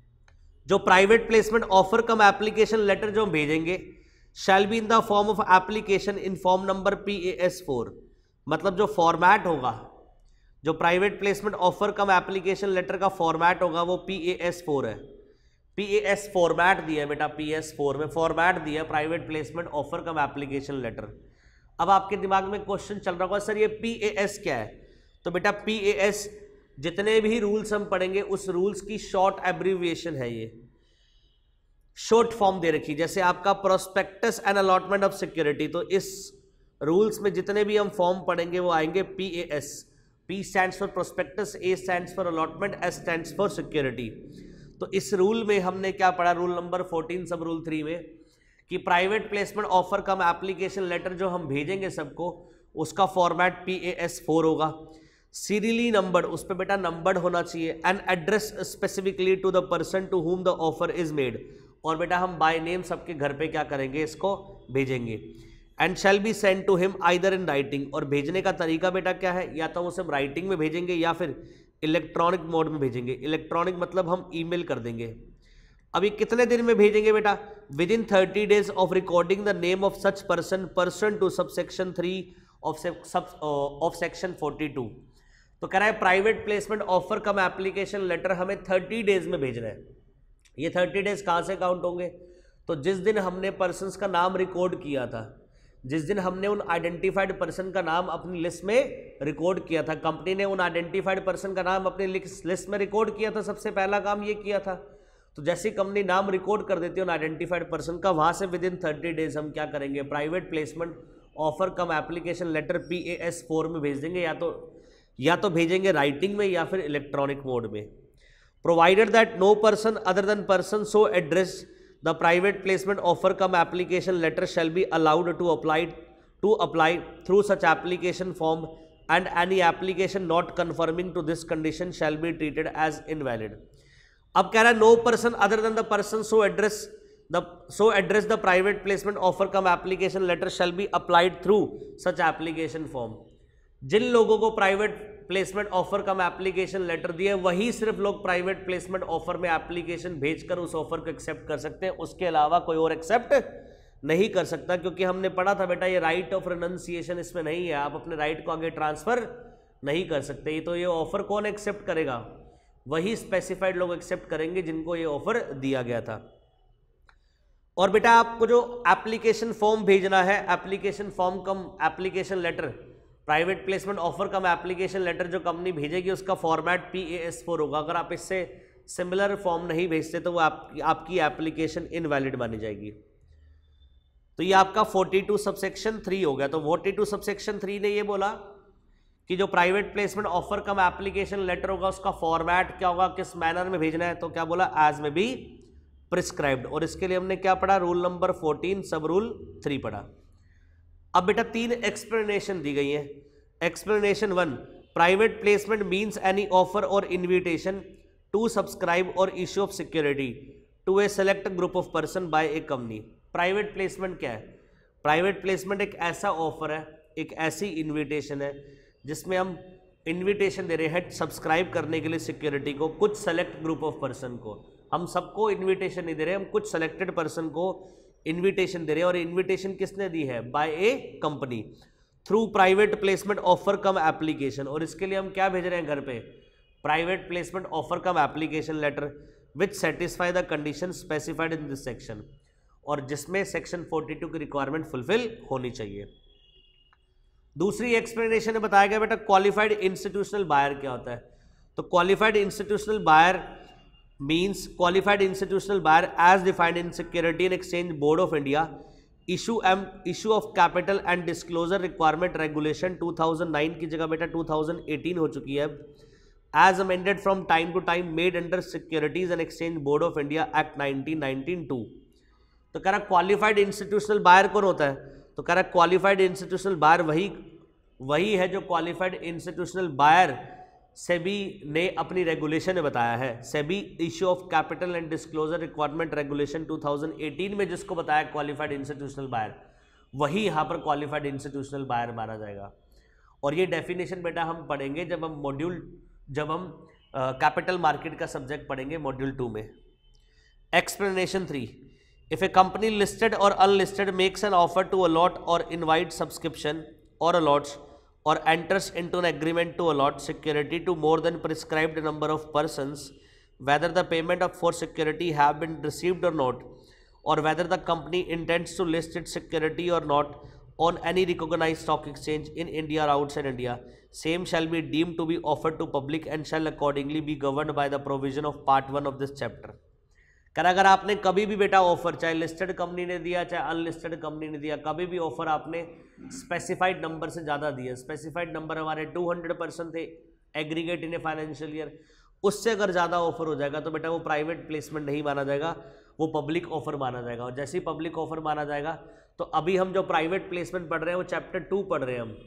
जो private placement offer cum application letter जो हम भेजेंगे shall be in the form of application in form number PAS4, मतलब जो फॉर्मेट होगा, जो private placement offer cum application letter का फॉर्मेट होगा वो PAS4 है। PAS फॉर्मेट दिया है बेटा, PS4 में फॉर्मेट दिया private placement offer cum application letter. अब आपके दिमाग में क्वेश्चन चल रहा होगा सर ये PAS क्या है, तो बेटा PAS जितने भी रूल्स हम पढ़ेंगे उस रूल्स की शॉर्ट एब्रीविएशन है, ये शॉर्ट फॉर्म दे रखी। जैसे आपका prospectus and allotment of security, तो इस रूल्स में जितने भी हम फॉर्म पढ़ेंगे वो आएंगे PAS। P stands for prospectus, A stands for allotment, S stands for security. तो इस रूल में हमने क्या पढ़ा, रूल नंबर 14 सब रूल 3 में, कि private placement offer cum application letter जो हम भेजेंगे सबको उसका फॉर्मेट PAS4 होगा, सीरियली नंबर्ड, उस पर बेटा नंबर्ड होना चाहिए, and address specifically to the person to whom the offer is made, और बेटा हम बाय नेम सबके घर पे क्या करेंगे, इसको भेजेंगे। And shall be send to him either in writing, और भेजने का तरीका बेटा क्या है, या तो उसे हम राइटिंग में भेजेंगे या फिर इलेक्ट्रॉनिक मोड में भेजेंगे। इलेक्ट्रॉनिक मतलब हम ईमेल कर देंगे। अभी कितने दिन में भेजेंगे बेटा, within 30 days of recording the name of such person to sub section 3 of section 42। तो कह रहा है private placement offer cum application letter हमें 30 days में भेजना है। ये 30 days कहाँ से काउंट होंगे, तो जिस दिन हमने पर्सन्स का नाम रिकॉर्ड किया था, जिस दिन हमने उन आइडेंटिफाइड पर्सन का नाम अपनी लिस्ट में रिकॉर्ड किया था, कंपनी ने उन आइडेंटिफाइड पर्सन का नाम अपनी लिस्ट में रिकॉर्ड किया था, सबसे पहला काम ये किया था। तो जैसे कंपनी नाम रिकॉर्ड कर देती है उन आइडेंटिफाइड पर्सन का, वहाँ से विद इन 30 डेज हम क्या करेंगे, private placement offer cum application letter PAS form में भेज देंगे, या तो भेजेंगे राइटिंग में या फिर इलेक्ट्रॉनिक मोड में। Provided that no person other than person so addressed the private placement offer cum application letter shall be allowed to apply through such application form and any application not confirming to this condition shall be treated as invalid. अब कह रहा है no person other than the person so addressed the private placement offer cum application letter shall be applied through such application form. जिन लोगों को private placement offer cum application letter दिए वही सिर्फ लोग प्राइवेट प्लेसमेंट ऑफर में application भेजकर उस ऑफर को एक्सेप्ट कर सकते हैं, उसके अलावा कोई और एक्सेप्ट नहीं कर सकता। क्योंकि हमने पढ़ा था बेटा ये राइट ऑफ रिनंसिएशन इसमें नहीं है, आप अपने राइट को आगे ट्रांसफर नहीं कर सकते। तो ये ऑफर कौन एक्सेप्ट करेगा, वही स्पेसिफाइड लोग एक्सेप्ट करेंगे जिनको ये ऑफर दिया गया था। और बेटा आपको जो एप्लीकेशन फॉर्म भेजना है, application form cum application letter, private placement offer cum application letter जो कंपनी भेजेगी उसका फॉर्मेट PAS4 होगा। अगर आप इससे सिमिलर फॉर्म नहीं भेजते तो वो आपकी एप्लीकेशन इनवैलिड मानी जाएगी। तो ये आपका 42 सबसेक्शन 3 हो गया। तो 42 सबसेक्शन 3 ने ये बोला कि जो private placement offer cum application letter होगा उसका फॉर्मेट क्या होगा, किस मैनर में भेजना है, तो क्या बोला, एज में बी प्रिस्क्राइब्ड। और इसके लिए हमने क्या पढ़ा, रूल नंबर 14 सब रूल 3 पढ़ा। अब बेटा 3 एक्सप्लेनेशन दी गई है। Explanation 1, private placement means any offer or invitation to subscribe or issue of security to a select group of person by a company. Private placement क्या है, प्राइवेट प्लेसमेंट एक ऐसा ऑफर है, एक ऐसी इन्विटेशन है जिसमें हम इन्विटेशन दे रहे हैं सब्सक्राइब करने के लिए सिक्योरिटी को कुछ सेलेक्ट ग्रुप ऑफ पर्सन को। हम सबको इन्विटेशन नहीं दे रहे, हम कुछ सेलेक्टेड पर्सन को इन्विटेशन दे रहे हैं। और इन्विटेशन किसने दी है, by a company through private placement offer cum application. और इसके लिए हम क्या भेज रहे हैं घर पे, private placement offer cum application letter which satisfy the condition specified in this section, और जिसमें सेक्शन 42 की रिक्वायरमेंट फुलफिल होनी चाहिए। दूसरी एक्सप्लेनेशन में बताया गया बेटा क्वालिफाइड इंस्टीट्यूशनल बायर क्या होता है। तो qualified institutional buyer means qualified institutional buyer as defined in Security and Exchange Board of India issue of capital and disclosure requirement regulation 2009 की जगह बेटा 2018 हो चुकी है, as amended from time to time made under Securities and Exchange Board of India Act 1992। तो कह रहा qualified institutional buyer कौन होता है, तो कह रहा क्वालिफाइड इंस्टीट्यूशनल बायर वही है जो क्वालिफाइड इंस्टीट्यूशनल बायर सेबी ने अपनी रेगुलेशन में बताया है। SEBI issue of capital and disclosure requirement regulation 2018 में जिसको बताया क्वालिफाइड इंस्टीट्यूशनल बायर, वही यहाँ पर क्वालिफाइड इंस्टीट्यूशनल बायर माना जाएगा। और ये डेफिनेशन बेटा हम पढ़ेंगे जब हम कैपिटल मार्केट का सब्जेक्ट पढ़ेंगे मॉड्यूल 2 में। Explanation 3, if a company listed or unlisted makes an offer to allot or invite subscription or allots or enters into an agreement to allot security to more than prescribed number of persons, whether the payment for security have been received or not, or whether the company intends to list its security or not on any recognized stock exchange in India or outside India, same shall be deemed to be offered to public and shall accordingly be governed by the provision of part 1 of this chapter। अगर आपने कभी भी बेटा offer, चाहे listed company ने दिया चाहे unlisted company ने दिया, कभी भी ऑफर आपने स्पेसिफाइड नंबर से ज़्यादा दिया, स्पेसिफाइड नंबर हमारे 200% थे aggregate in a financial year, उससे अगर ज़्यादा ऑफर हो जाएगा तो बेटा वो प्राइवेट प्लेसमेंट नहीं माना जाएगा, वो पब्लिक ऑफर माना जाएगा। और जैसे ही पब्लिक ऑफर माना जाएगा तो अभी हम जो प्राइवेट प्लेसमेंट पढ़ रहे हैं वो चैप्टर 2 पढ़ रहे हैं हम,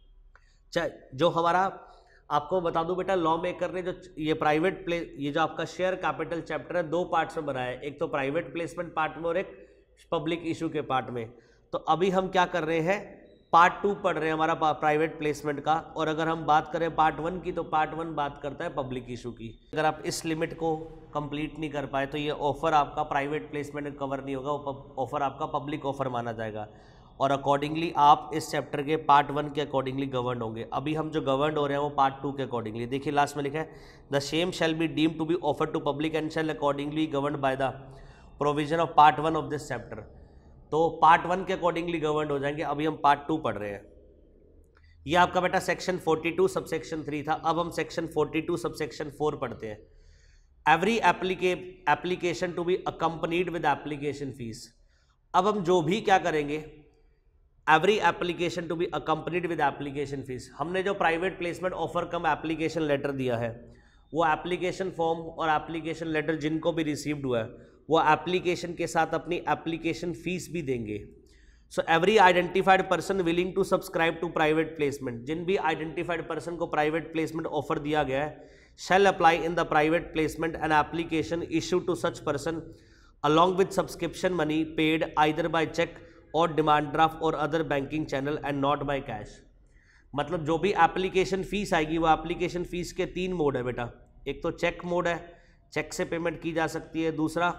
जो हमारा आपको बता दूं बेटा लॉ मेकर ने जो ये जो आपका शेयर कैपिटल चैप्टर है 2 पार्ट्स में बनाया है, एक तो प्राइवेट प्लेसमेंट पार्ट में और एक पब्लिक इशू के पार्ट में। तो अभी हम क्या कर रहे हैं, पार्ट 2 पढ़ रहे हैं हमारा प्राइवेट प्लेसमेंट का। और अगर हम बात करें पार्ट 1 की तो पार्ट 1 बात करता है पब्लिक इशू की। अगर आप इस लिमिट को कंप्लीट नहीं कर पाए तो ये ऑफर आपका प्राइवेट प्लेसमेंट कवर नहीं होगा, वो ऑफर आपका पब्लिक ऑफर माना जाएगा और अकॉर्डिंगली आप इस चैप्टर के पार्ट 1 के अकॉर्डिंगली गवर्न होंगे। अभी हम जो गवर्न हो रहे हैं वो पार्ट 2 के अकॉर्डिंगली। देखिए लास्ट में लिखा है the same shall be deemed to be offer to public and shall accordingly govern by the provision of part 1 of this chapter. तो पार्ट 1 के अकॉर्डिंगली गवर्न हो जाएंगे। अभी हम पार्ट 2 पढ़ रहे हैं। ये आपका बेटा सेक्शन 42 सबसेक्शन 3 था। अब हम सेक्शन 42 सबसेक्शन 4 पढ़ते हैं। Every application to be accompanied with application fees. अब हम जो भी क्या करेंगे, every application to be accompanied with application fees. हमने जो private placement offer cum application letter दिया है, वो एप्लीकेशन फॉर्म और एप्लीकेशन लेटर जिनको भी रिसीव्ड हुआ है, वो एप्लीकेशन के साथ अपनी एप्लीकेशन फीस भी देंगे। So every identified person willing to subscribe to private placement, जिन भी आइडेंटिफाइड पर्सन को प्राइवेट प्लेसमेंट ऑफर दिया गया है, shall apply in the private placement an application issued to such person along with subscription money paid either by check or demand draft or other banking channel and not by cash। मतलब जो भी application fees आएगी वो application fees के 3 mode है बेटा। एक तो चेक मोड है, चेक से पेमेंट की जा सकती है। दूसरा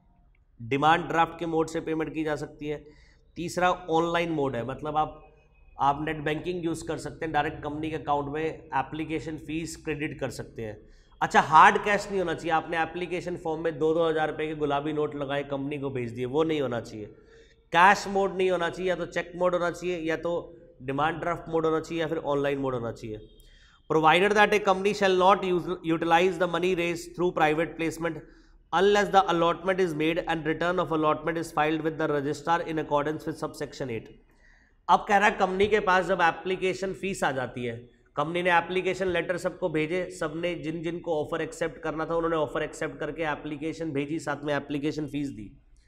डिमांड ड्राफ्ट के मोड से पेमेंट की जा सकती है। तीसरा ऑनलाइन मोड है, मतलब आप नेट बैंकिंग यूज़ कर सकते हैं, डायरेक्ट कंपनी के अकाउंट में एप्लीकेशन फ़ीस क्रेडिट कर सकते हैं। अच्छा, हार्ड कैश नहीं होना चाहिए। आपने एप्लीकेशन फॉर्म में 2-2 हज़ार रुपये के गुलाबी नोट लगाए कंपनी को भेज दिए, वो नहीं होना चाहिए। कैश मोड नहीं होना चाहिए, या तो चेक मोड होना चाहिए, या तो डिमांड ड्राफ्ट मोड होना चाहिए, या फिर ऑनलाइन मोड होना चाहिए। Provided that a company shall not utilize the money raise through private placement unless the allotment is made and return of allotment is filed with the registrar in accordance with subsection 8। अब कह रहा है company के पास जब application fees आ जाती है, company ने application letter सबको भेजे, सबने जिन जिन को ऑफर एक्सेप्ट करना था उन्होंने ऑफर एक्सेप्ट करके एप्लीकेशन भेजी, साथ में एप्लीकेशन फीस दी।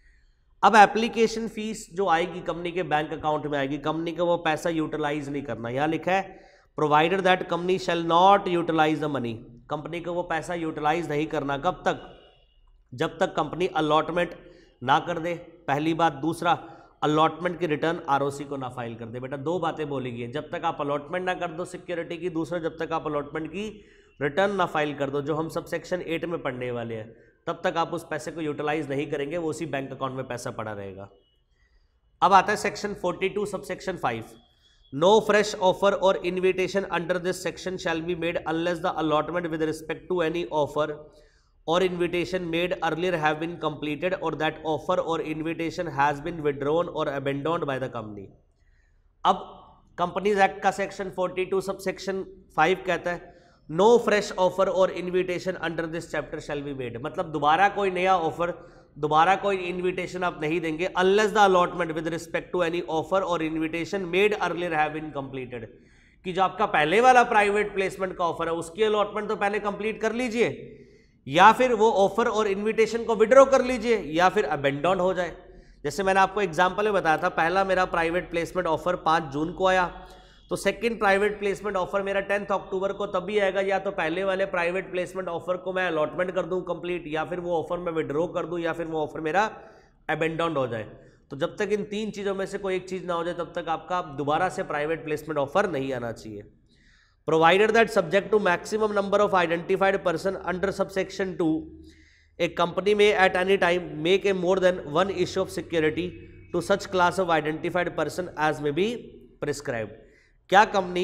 अब एप्लीकेशन फीस जो आएगी कंपनी के बैंक अकाउंट में आएगी, कंपनी को वो पैसा यूटिलाइज नहीं करना। यहाँ लिखा है provided that company shall not utilize the money, company को वो पैसा यूटिलाइज नहीं करना। कब तक? जब तक कंपनी अलॉटमेंट ना कर दे, पहली बात। दूसरा, अलॉटमेंट की रिटर्न आरओसी को ना फाइल कर दे। बेटा 2 बातें बोली गई है, जब तक आप अलॉटमेंट ना कर दो सिक्योरिटी की, दूसरा जब तक आप अलॉटमेंट की रिटर्न ना फाइल कर दो, जो हम सब सेक्शन 8 में पढ़ने वाले हैं, तब तक आप उस पैसे को यूटिलाइज नहीं करेंगे, वो उसी बैंक अकाउंट में पैसा पड़ा रहेगा। अब आता है section 42 sub section 5। No fresh offer or invitation under this section shall be made unless the allotment with respect to any offer or invitation made earlier have been completed or that offer or invitation has been withdrawn or abandoned by the company। अब companies act का section 42 sub section 5 कहता है no fresh offer or invitation under this chapter shall be made, मतलब दोबारा कोई नया offer, दोबारा कोई इन्विटेशन आप नहीं देंगे unless the allotment with respect to any offer or invitation made earlier have been completed, कि जो आपका पहले वाला प्राइवेट प्लेसमेंट का ऑफर है उसकी अलॉटमेंट तो पहले कंप्लीट कर लीजिए, या फिर वो ऑफर और इनविटेशन को विड्रॉ कर लीजिए, या फिर अबेंडन हो जाए। जैसे मैंने आपको एग्जांपल में बताया था, पहला मेरा प्राइवेट प्लेसमेंट ऑफर 5 जून को आया, तो सेकंड प्राइवेट प्लेसमेंट ऑफर मेरा 10 अक्टूबर को तभी आएगा, या तो पहले वाले प्राइवेट प्लेसमेंट ऑफर को मैं अलॉटमेंट कर दूं कंप्लीट, या फिर वो ऑफर मैं विड्रॉ कर दूं, या फिर वो ऑफर मेरा अबेंडन हो जाए। तो जब तक इन 3 चीज़ों में से कोई एक चीज़ ना हो जाए तब तक आपका दोबारा से प्राइवेट प्लेसमेंट ऑफर नहीं आना चाहिए। Provided that subject to maximum number of identified person under subsection 2, a company may at any time make a more than one issue of security to such class of identified person as may be prescribed। क्या company,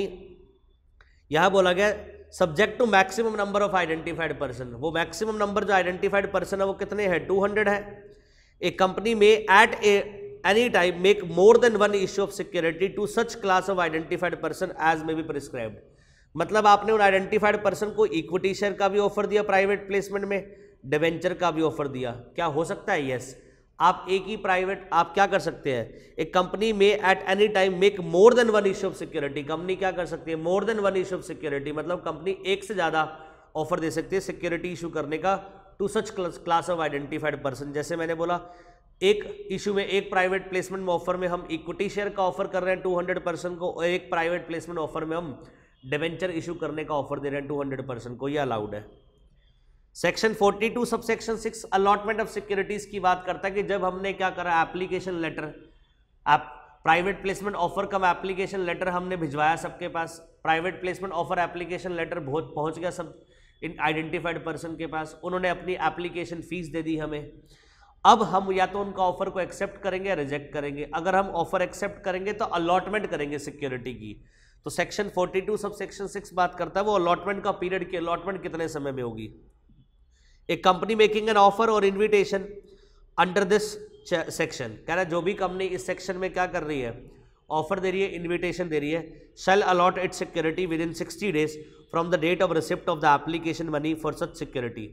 यहाँ बोला गया subject to maximum number of identified person, वो maximum number जो identified person है वो कितने हैं? 200 है। A company may at any time make more than one issue of security to such class of identified person as may be prescribed, मतलब आपने उन आइडेंटिफाइड पर्सन को इक्विटी शेयर का भी ऑफर दिया प्राइवेट प्लेसमेंट में, डिवेंचर का भी ऑफर दिया। क्या हो सकता है? यस। आप एक ही प्राइवेट, आप क्या कर सकते हैं, एक company may at any time make more than one issue of security, company क्या कर सकती है? More than one issue of security, मतलब कंपनी एक से ज़्यादा ऑफर दे सकती है सिक्योरिटी इशू करने का to such class of identified person. जैसे मैंने बोला, एक इशू में, एक प्राइवेट प्लेसमेंट में ऑफर में हम इक्विटी शेयर का ऑफर कर रहे हैं 200 पर्सन को, और एक प्राइवेट प्लेसमेंट ऑफर में हम डिवेंचर इशू करने का ऑफर दे रहे हैं 200 पर्सन को, ये अलाउड है। Section 42 sub section 6 allotment of securities की बात करता है कि जब हमने क्या करा, एप्लीकेशन लेटर, आप private placement offer cum application letter हमने भिजवाया सबके पास, private placement offer application letter पहुंच गया सब इन आइडेंटिफाइड पर्सन के पास, उन्होंने अपनी एप्लीकेशन फीस दे दी हमें। अब हम या तो उनका ऑफर को एक्सेप्ट करेंगे या रिजेक्ट करेंगे। अगर हम ऑफर एक्सेप्ट करेंगे तो अलॉटमेंट करेंगे सिक्योरिटी की। तो सेक्शन 42 सब सेक्शन 6 बात करता है वो अलॉटमेंट का पीरियड की, अलॉटमेंट कितने समय में होगी। एक company making an offer or invitation under this section, कह रहा है जो भी कंपनी इस सेक्शन में क्या कर रही है, ऑफर दे रही है, इन्विटेशन दे रही है, shall allot it security within 60 days from the date of receipt of the application money for such security.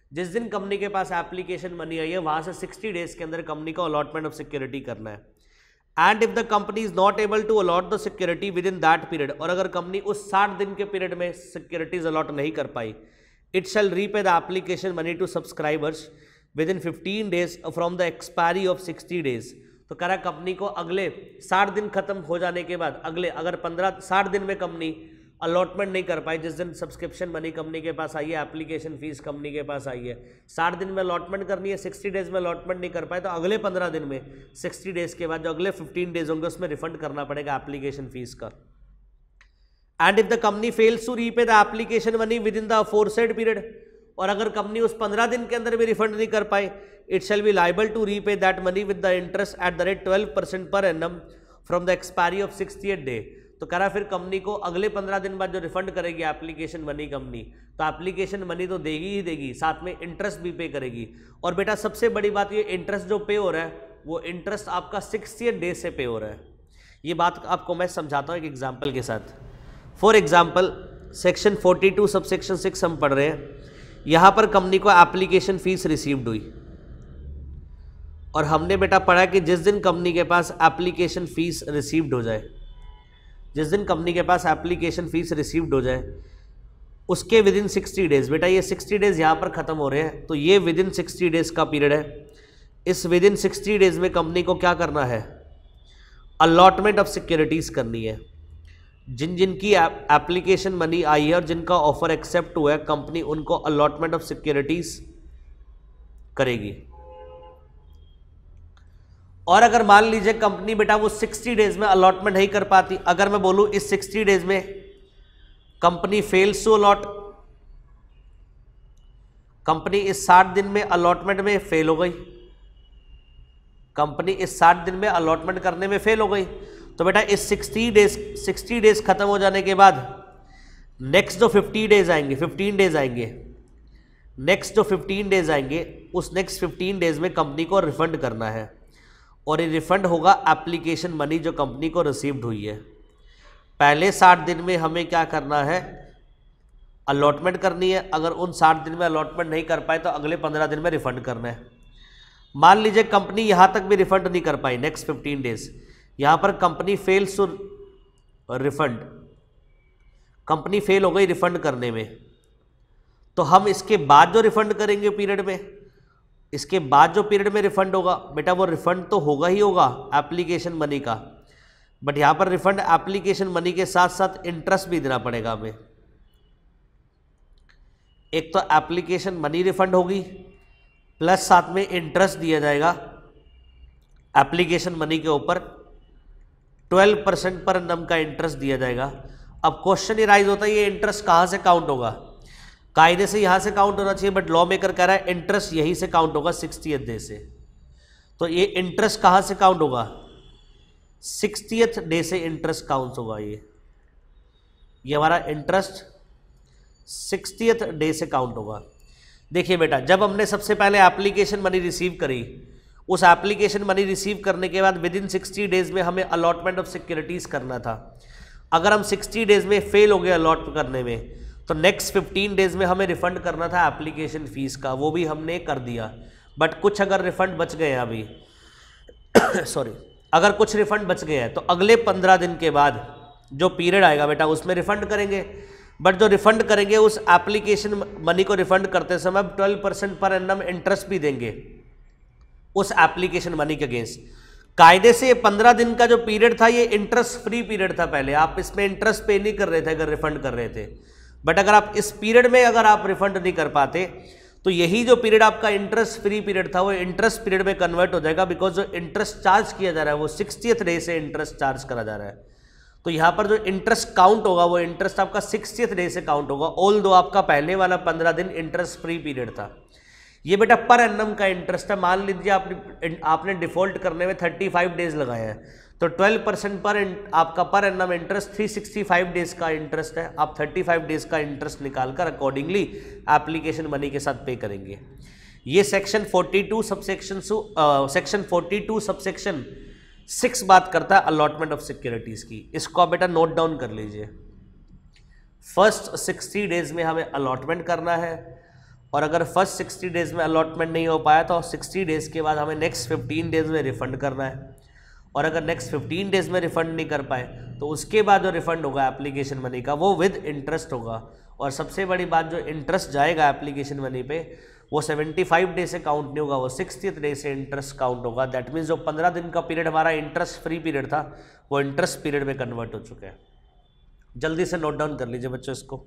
जिस दिन कंपनी के पास एप्लीकेशन मनी आई है वहां से 60 डेज के अंदर कंपनी को अलॉटमेंट ऑफ सिक्योरिटी करना है। And if the company is not able to allot the security within that period, और अगर कंपनी उस 60 दिन के पीरियड में सिक्योरिटीज अलॉट नहीं कर पाई, it shall repay the application money to subscribers within 15 days from the expiry of 60 days. तो कह रहा है कंपनी को अगले 60 दिन खत्म हो जाने के बाद, अगले अगर 60 दिन में कंपनी अलॉटमेंट नहीं कर पाई, जिस दिन सब्सक्रिप्शन मनी कंपनी के पास आई है, एप्लीकेशन फीस कंपनी के पास आई है, 60 दिन में अलॉटमेंट करनी है, 60 डेज में अलॉटमेंट नहीं कर पाए तो अगले 15 दिन में 60 डेज के बाद जो अगले 15 डेज होंगे उसमें रिफंड करना पड़ेगा एप्लीकेशन फीस का। And if the company fails to repay the application money within the aforesaid period, और अगर कंपनी उस 15 दिन के अंदर भी रिफंड नहीं कर पाए, it shall be liable to repay that money with the interest at the rate 12% per annum from the expiry of 68 day. तो कह रहा फिर कंपनी को अगले 15 दिन बाद जो रिफंड करेगी एप्लीकेशन मनी कंपनी, तो एप्लीकेशन मनी तो देगी ही देगी, साथ में इंटरेस्ट भी पे करेगी। और बेटा सबसे बड़ी बात ये इंटरेस्ट जो पे हो रहा है वो इंटरेस्ट आपका 68 डे से पे हो रहा है। ये बात आपको मैं समझाता हूँ एक एग्जाम्पल के साथ। फॉर एग्जाम्पल सेक्शन 42 सबसेक्शन 6 हम पढ़ रहे हैं। यहाँ पर कंपनी को एप्लीकेशन फीस रिसीव्ड हुई और हमने बेटा पढ़ा कि जिस दिन कंपनी के पास एप्लीकेशन फीस रिसीव्ड हो जाए, जिस दिन कंपनी के पास एप्लीकेशन फीस रिसीव्ड हो जाए उसके विद इन 60 डेज, बेटा ये 60 डेज यहाँ पर ख़त्म हो रहे हैं तो ये विद इन 60 डेज का पीरियड है। इस विद इन 60 डेज में कंपनी को क्या करना है, अलॉटमेंट ऑफ सिक्योरिटीज़ करनी है। जिन जिनकी एप्लीकेशन मनी आई है और जिनका ऑफर एक्सेप्ट हुआ है कंपनी उनको अलॉटमेंट ऑफ सिक्योरिटीज़ करेगी। और अगर मान लीजिए कंपनी बेटा वो 60 डेज में अलॉटमेंट नहीं कर पाती, अगर मैं बोलूं इस 60 डेज में company fails to allot, company इस 60 दिन में अलॉटमेंट में फेल हो गई, कंपनी इस 60 दिन में अलॉटमेंट करने में फेल हो गई, तो बेटा इस 60 डेज खत्म हो जाने के बाद नेक्स्ट जो 15 डेज आएंगे, नेक्स्ट जो 15 डेज आएंगे उस नेक्स्ट 15 डेज में कंपनी को रिफंड करना है और ये रिफंड होगा एप्लीकेशन मनी जो कंपनी को रिसीव्ड हुई है। पहले 60 दिन में हमें क्या करना है, अलॉटमेंट करनी है। अगर उन 60 दिन में अलॉटमेंट नहीं कर पाए तो अगले 15 दिन में रिफंड करना है। मान लीजिए कंपनी यहाँ तक भी रिफंड नहीं कर पाई, नेक्स्ट 15 डेज, यहाँ पर company fails to refund, company fail हो गई रिफंड करने में, तो हम इसके बाद जो रिफंड करेंगे पीरियड में, इसके बाद जो पीरियड में रिफंड होगा बेटा वो रिफंड तो होगा ही होगा एप्लीकेशन मनी का, बट यहाँ पर रिफंड एप्लीकेशन मनी के साथ साथ इंटरेस्ट भी देना पड़ेगा हमें। एक तो एप्लीकेशन मनी रिफंड होगी प्लस साथ में इंटरेस्ट दिया जाएगा एप्लीकेशन मनी के ऊपर, 12% पर एनम का इंटरेस्ट दिया जाएगा। अब क्वेश्चन ये राइज होता है ये इंटरेस्ट कहाँ से काउंट होगा, कायदे से यहाँ से काउंट होना चाहिए बट लॉ मेकर कह रहा है इंटरेस्ट यहीं से काउंट होगा 60th डे से। तो ये इंटरेस्ट कहाँ से काउंट होगा, 60th डे से इंटरेस्ट काउंट होगा। ये हमारा इंटरेस्ट 60th डे से काउंट होगा। देखिए बेटा जब हमने सबसे पहले एप्लीकेशन मनी रिसीव करी, उस एप्लीकेशन मनी रिसीव करने के बाद विद इन 60 डेज में हमें अलॉटमेंट ऑफ सिक्योरिटीज़ करना था। अगर हम 60 डेज में फेल हो गए अलॉट करने में तो नेक्स्ट 15 डेज में हमें रिफंड करना था एप्लीकेशन फ़ीस का, वो भी हमने कर दिया। बट कुछ अगर रिफंड बच गए हैं अभी सॉरी, अगर कुछ रिफंड बच गए हैं तो अगले 15 दिन के बाद जो पीरियड आएगा बेटा उसमें रिफंड करेंगे। बट जो रिफंड करेंगे उस एप्लीकेशन मनी को रिफंड करते समय 12% पर एनम इंटरेस्ट भी देंगे उस एप्लीकेशन मनी के अगेंस्ट। कायदे से 15 दिन का जो पीरियड था ये इंटरेस्ट फ्री पीरियड था, पहले आप इसमें इंटरेस्ट पे नहीं कर रहे थे अगर रिफंड कर रहे थे। बट अगर आप इस पीरियड में अगर आप रिफंड नहीं कर पाते तो यही जो पीरियड आपका इंटरेस्ट फ्री पीरियड था वो इंटरेस्ट पीरियड में कन्वर्ट हो जाएगा, बिकॉज जो इंटरेस्ट चार्ज किया जा रहा है वो 60th डे से इंटरेस्ट चार्ज करा जा रहा है। तो यहाँ पर जो इंटरेस्ट काउंट होगा वो इंटरेस्ट आपका 60th डे से काउंट होगा, ऑल दो आपका पहले वाला 15 दिन इंटरेस्ट फ्री पीरियड था। ये बेटा पर एनम का इंटरेस्ट है। मान लीजिए आपने डिफॉल्ट करने में 35 डेज लगाए हैं तो 12% पर आपका पर एनम इंटरेस्ट 365 डेज का इंटरेस्ट है। आप 35 डेज का इंटरेस्ट निकालकर अकॉर्डिंगली एप्लीकेशन मनी के साथ पे करेंगे। ये सेक्शन 42 सबसेक्शन 6 बात करता है अलॉटमेंट ऑफ सिक्योरिटीज़ की। इसको आप बेटा नोट डाउन कर लीजिए। फर्स्ट 60 डेज में हमें अलॉटमेंट करना है और अगर फर्स्ट 60 डेज में अलॉटमेंट नहीं हो पाया तो 60 डेज के बाद हमें नेक्स्ट 15 डेज में रिफंड करना है, और अगर नेक्स्ट 15 डेज में रिफंड नहीं कर पाए तो उसके बाद जो रिफंड होगा एप्लीकेशन मनी का वो विद इंटरेस्ट होगा। और सबसे बड़ी बात, जो इंटरेस्ट जाएगा एप्लीकेशन मनी पे वो 75 डे से काउंट नहीं होगा, वो 60th डे से इंटरेस्ट काउंट होगा। दैट मीन्स जो 15 दिन का पीरियड हमारा इंटरेस्ट फ्री पीरियड था वो इंटरेस्ट पीरियड में कन्वर्ट हो चुका है। जल्दी से नोट डाउन कर लीजिए बच्चों इसको।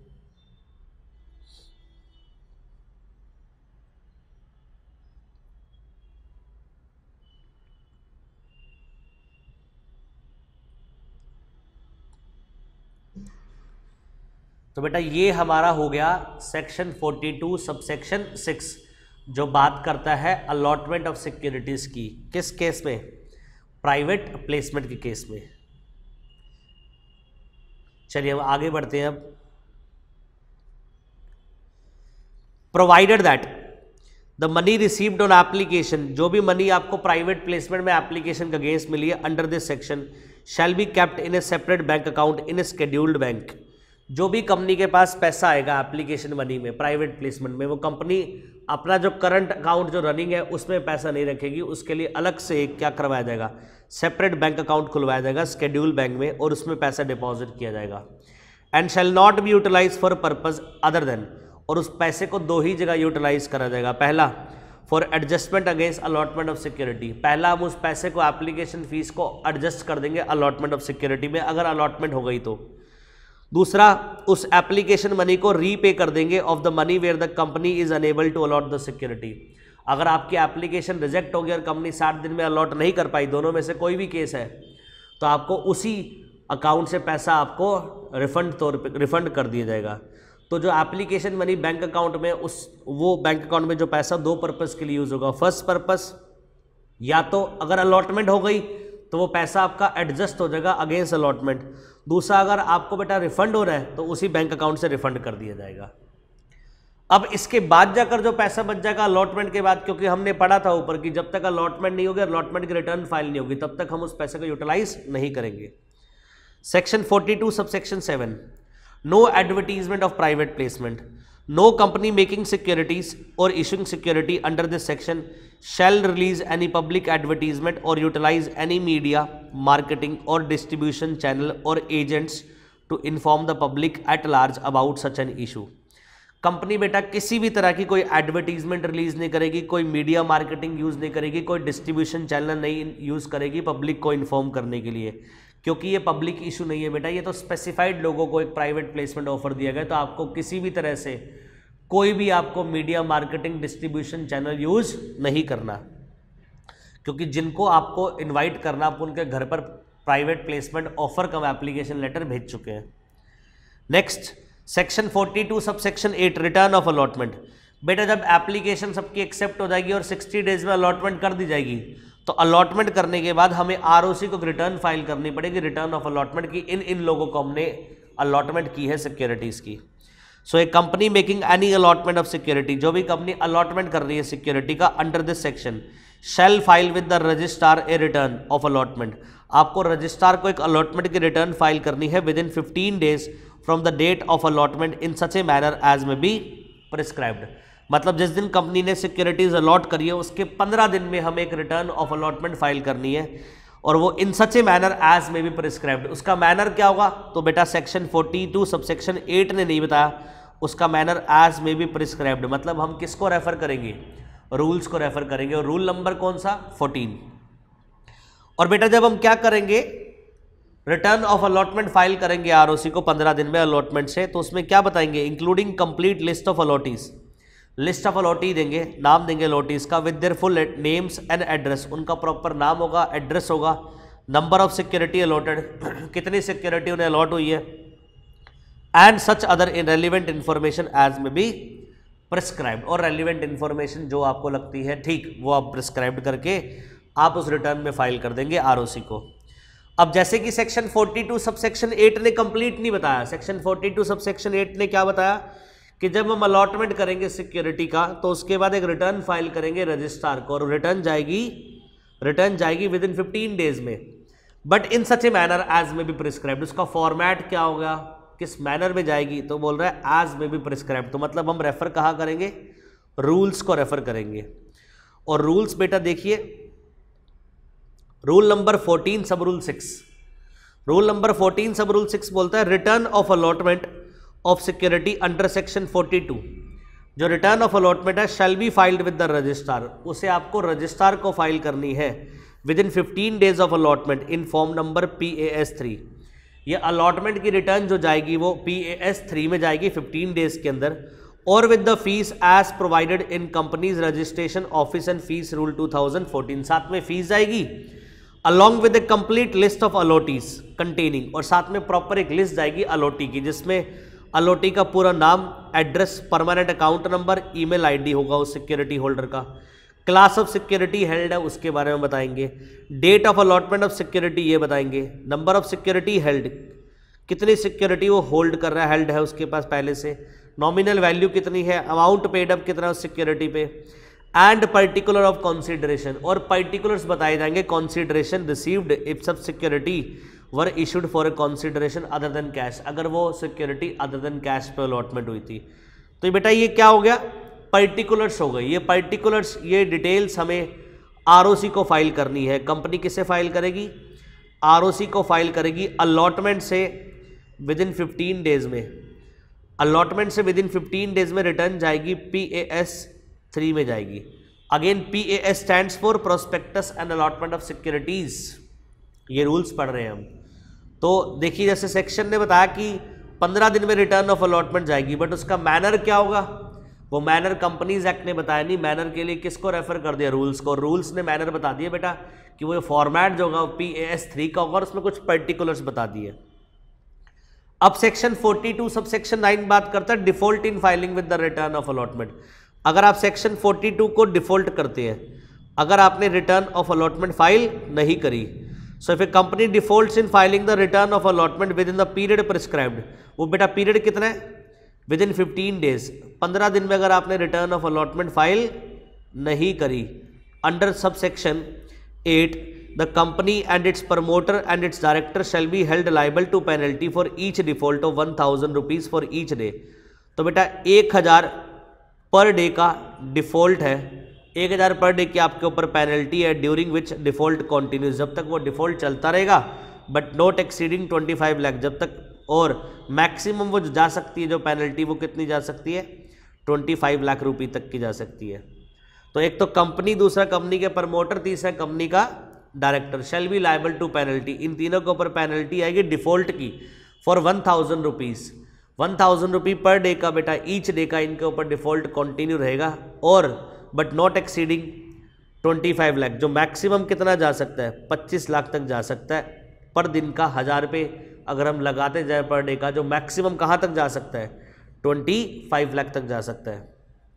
तो बेटा ये हमारा हो गया सेक्शन 42 सबसेक्शन 6 जो बात करता है अलॉटमेंट ऑफ सिक्योरिटीज की। किस केस में? प्राइवेट प्लेसमेंट के केस में। चलिए अब आगे बढ़ते हैं। अब provided that the money received on application, जो भी मनी आपको प्राइवेट प्लेसमेंट में एप्लीकेशन के अगेंस्ट मिली है under this section shall be kept in a separate bank account in a scheduled bank. जो भी कंपनी के पास पैसा आएगा एप्लीकेशन मनी में प्राइवेट प्लेसमेंट में, वो कंपनी अपना जो करंट अकाउंट जो रनिंग है उसमें पैसा नहीं रखेगी, उसके लिए अलग से एक क्या करवाया जाएगा, सेपरेट बैंक अकाउंट खुलवाया जाएगा शेड्यूल बैंक में, और उसमें पैसा डिपॉजिट किया जाएगा। And shall not be utilize for purpose other than, और उस पैसे को दो ही जगह यूटिलाइज करा जाएगा। पहला for adjustment against allotment of security, पहला हम उस पैसे को एप्लीकेशन फीस को एडजस्ट कर देंगे अलॉटमेंट ऑफ सिक्योरिटी में अगर अलॉटमेंट हो गई तो। दूसरा, उस एप्लीकेशन मनी को रीपे कर देंगे of the money where the company is unable to allot the security. अगर आपकी एप्लीकेशन रिजेक्ट हो गई और कंपनी 60 दिन में अलॉट नहीं कर पाई, दोनों में से कोई भी केस है, तो आपको उसी अकाउंट से पैसा आपको रिफंड कर दिया जाएगा। तो जो एप्लीकेशन मनी बैंक अकाउंट में वो बैंक अकाउंट में जो पैसा दो पर्पस के लिए यूज होगा। फर्स्ट पर्पस, या तो अगर अलॉटमेंट हो गई तो वो पैसा आपका एडजस्ट हो जाएगा अगेंस्ट अलॉटमेंट। दूसरा, अगर आपको बेटा रिफंड हो रहा है तो उसी बैंक अकाउंट से रिफंड कर दिया जाएगा। अब इसके बाद जाकर जो पैसा बच जाएगा अलॉटमेंट के बाद, क्योंकि हमने पढ़ा था ऊपर कि जब तक अलॉटमेंट नहीं होगी, अलॉटमेंट की रिटर्न फाइल नहीं होगी, तब तक हम उस पैसे को यूटिलाइज नहीं करेंगे। Section 42 subsection 7, no advertisement of private placement. No company making securities or issuing security under this section shall release any public advertisement or utilize any media, marketing or distribution channel or agents to inform the public at large about such an issue. Company बेटा किसी भी तरह की कोई advertisement release नहीं करेगी, कोई media marketing use नहीं करेगी, कोई डिस्ट्रीब्यूशन चैनल नहीं यूज़ करेगी पब्लिक को इन्फॉर्म करने के लिए, क्योंकि ये पब्लिक इशू नहीं है बेटा, ये तो स्पेसिफाइड लोगों को एक प्राइवेट प्लेसमेंट ऑफर दिया गया। तो आपको किसी भी तरह से कोई भी आपको media marketing distribution channel use नहीं करना, क्योंकि जिनको आपको इनवाइट करना, आप उनके घर पर प्राइवेट प्लेसमेंट ऑफर का एप्लीकेशन लेटर भेज चुके हैं। Next, section 42 subsection 8, return of allotment. बेटा जब एप्लीकेशन सबकी एक्सेप्ट हो जाएगी और 60 डेज में अलॉटमेंट कर दी जाएगी, तो अलॉटमेंट करने के बाद हमें आरओसी को रिटर्न फाइल करनी पड़ेगी, रिटर्न ऑफ अलॉटमेंट की, इन लोगों को हमने अलॉटमेंट की है सिक्योरिटीज़ की। So a company making any allotment of security, जो भी कंपनी अलॉटमेंट कर रही है सिक्योरिटी का under this section, shall file with the registrar a return of allotment. आपको रजिस्ट्रार को एक अलॉटमेंट की रिटर्न फाइल करनी है within 15 days from the date of allotment in such a manner as may be prescribed. मतलब जिस दिन company ने सिक्योरिटीज अलॉट करी है उसके 15 दिन में हमें एक रिटर्न ऑफ अलॉटमेंट फाइल करनी है, और वो in such a manner as may be prescribed. उसका मैनर क्या होगा? तो बेटा सेक्शन 42 सबसेक्शन 8 ने नहीं बताया, उसका manner as may be prescribed. मतलब हम किसको रेफर करेंगे? रूल्स को रेफर करेंगे, और रूल नंबर कौन सा? 14। और बेटा जब हम क्या करेंगे, रिटर्न ऑफ अलॉटमेंट फाइल करेंगे आरओसी को 15 दिन में अलॉटमेंट से, तो उसमें क्या बताएंगे? Including complete list of allottees, list of allottee देंगे, नाम देंगे अलॉटीज का, with their full names and address, उनका प्रॉपर नाम होगा, एड्रेस होगा, नंबर ऑफ सिक्योरिटी अलॉटेड, कितनी सिक्योरिटी उन्हें अलॉट हुई है, and such other relevant information as may be prescribed. और रेलिवेंट इन्फॉर्मेशन जो आपको लगती है ठीक, वो आप प्रिस्क्राइब्ड करके आप उस रिटर्न में फाइल कर देंगे आरओसी को। अब जैसे कि सेक्शन 42 सबसेक्शन 8 ने कंप्लीट नहीं बताया, सेक्शन 42 सबसेक्शन 8 ने क्या बताया कि जब हम अलॉटमेंट करेंगे सिक्योरिटी का, तो उसके बाद एक रिटर्न फाइल करेंगे रजिस्ट्रार को, और रिटर्न जाएगी विद इन 15 डेज में, but in such a manner as may be prescribed. उसका फॉर्मेट क्या होगा, किस मैनर में जाएगी? तो बोल रहा है एज में बी प्रिस्क्राइब्ड। तो मतलब हम रेफर कहाँ करेंगे? रूल्स को रेफर करेंगे। और रूल्स बेटा देखिए, रूल नंबर 14 सब रूल 6, रूल नंबर 14 सब रूल 6 बोलता है return of allotment of security under section 42, जो रिटर्न ऑफ अलॉटमेंट है shall be filed with the registrar, उसे आपको रजिस्ट्रार को फाइल करनी है within 15 days of allotment in form number PAS 3। ये अलॉटमेंट की रिटर्न जो जाएगी वो PAS 3 में जाएगी 15 डेज के अंदर, और with the fees as provided in companies registration office and fees rule 2014, साथ में फीस जाएगी along with the complete list of allottees containing, और साथ में प्रॉपर एक लिस्ट जाएगी अलॉटी की जिसमें अलॉटी का पूरा नाम, address, permanent account number, email ID होगा उस सिक्योरिटी होल्डर का, क्लास ऑफ सिक्योरिटी हेल्ड है उसके बारे में बताएंगे, date of allotment of security ये बताएंगे, नंबर ऑफ सिक्योरिटी हेल्ड, कितनी सिक्योरिटी वो होल्ड कर रहा है, हेल्ड है उसके पास पहले से, नॉमिनल वैल्यू कितनी है, अमाउंट पेड अप कितना उस सिक्योरिटी पे, एंड पर्टिकुलर ऑफ कंसीडरेशन, और पर्टिकुलर्स बताए जाएंगे कंसीडरेशन रिसीव्ड इफ सब security were issued for a consideration other than cash, अगर वो सिक्योरिटी अदर देन कैश पे अलॉटमेंट हुई थी। तो ये बेटा ये क्या हो गया, पर्टिकुलर्स हो गई। ये पर्टिकुलर्स, ये डिटेल्स हमें ROC को फाइल करनी है। कंपनी किसे फाइल करेगी, ROC को फाइल करेगी अलॉटमेंट से विद इन 15 डेज में, अलॉटमेंट से विद इन 15 डेज में रिटर्न जाएगी PAS 3 में जाएगी। Again PAS stands for prospectus and allotment of securities, ये रूल्स पढ़ रहे हैं हम। तो देखिए जैसे सेक्शन ने बताया कि 15 दिन में रिटर्न ऑफ अलॉटमेंट जाएगी, बट उसका मैनर क्या होगा, वो मैनर कंपनीज एक्ट ने बताया नहीं, मैनर के लिए किसको रेफर कर दिया, रूल्स को। रूल्स ने मैनर बता दिया बेटा कि वो फॉर्मेट जो होगा PAS 3 का होगा और उसमें कुछ पर्टिकुलर्स बता दिए। अब सेक्शन 42 सब सेक्शन 9 बात करता है default in filing with the return of allotment. अगर आप सेक्शन 42 को डिफॉल्ट करते हैं, अगर आपने रिटर्न ऑफ अलॉटमेंट फाइल नहीं करी, so if a company defaults in filing the return of allotment within the period prescribed, वो बेटा पीरियड कितना है, विद इन 15 डेज, 15 दिन में अगर आपने रिटर्न ऑफ अलॉटमेंट फाइल नहीं करी, under subsection 8 the company and its promoter and its director shall be held liable to penalty for each default of 1000 rupees for each day. तो बेटा 1000 per day का default है, 1000 per day की आपके ऊपर penalty है during which default continues, जब तक वो डिफॉल्ट चलता रहेगा, बट नॉट एक्सीडिंग 25 लाख, जब तक, और मैक्सिमम वो जा सकती है जो पेनल्टी वो कितनी जा सकती है, 25 लाख रुपए तक की जा सकती है। तो एक तो कंपनी, दूसरा कंपनी के प्रमोटर, तीसरा कंपनी का director shall be liable to penalty, इन तीनों के ऊपर पेनल्टी आएगी डिफॉल्ट की फॉर 1000 रुपीज़, 1000 रुपये पर डे का बेटा, ईच डे का इनके ऊपर डिफॉल्ट कंटिन्यू रहेगा, और बट नॉट एक्सीडिंग 25 लाख, जो मैक्सिमम कितना जा सकता है, 25 लाख तक जा सकता है पर दिन का। 1000 रुपये अगर हम लगाते जाए पर डे का, जो मैक्सिमम कहाँ तक जा सकता है, 25 लाख तक जा सकता है।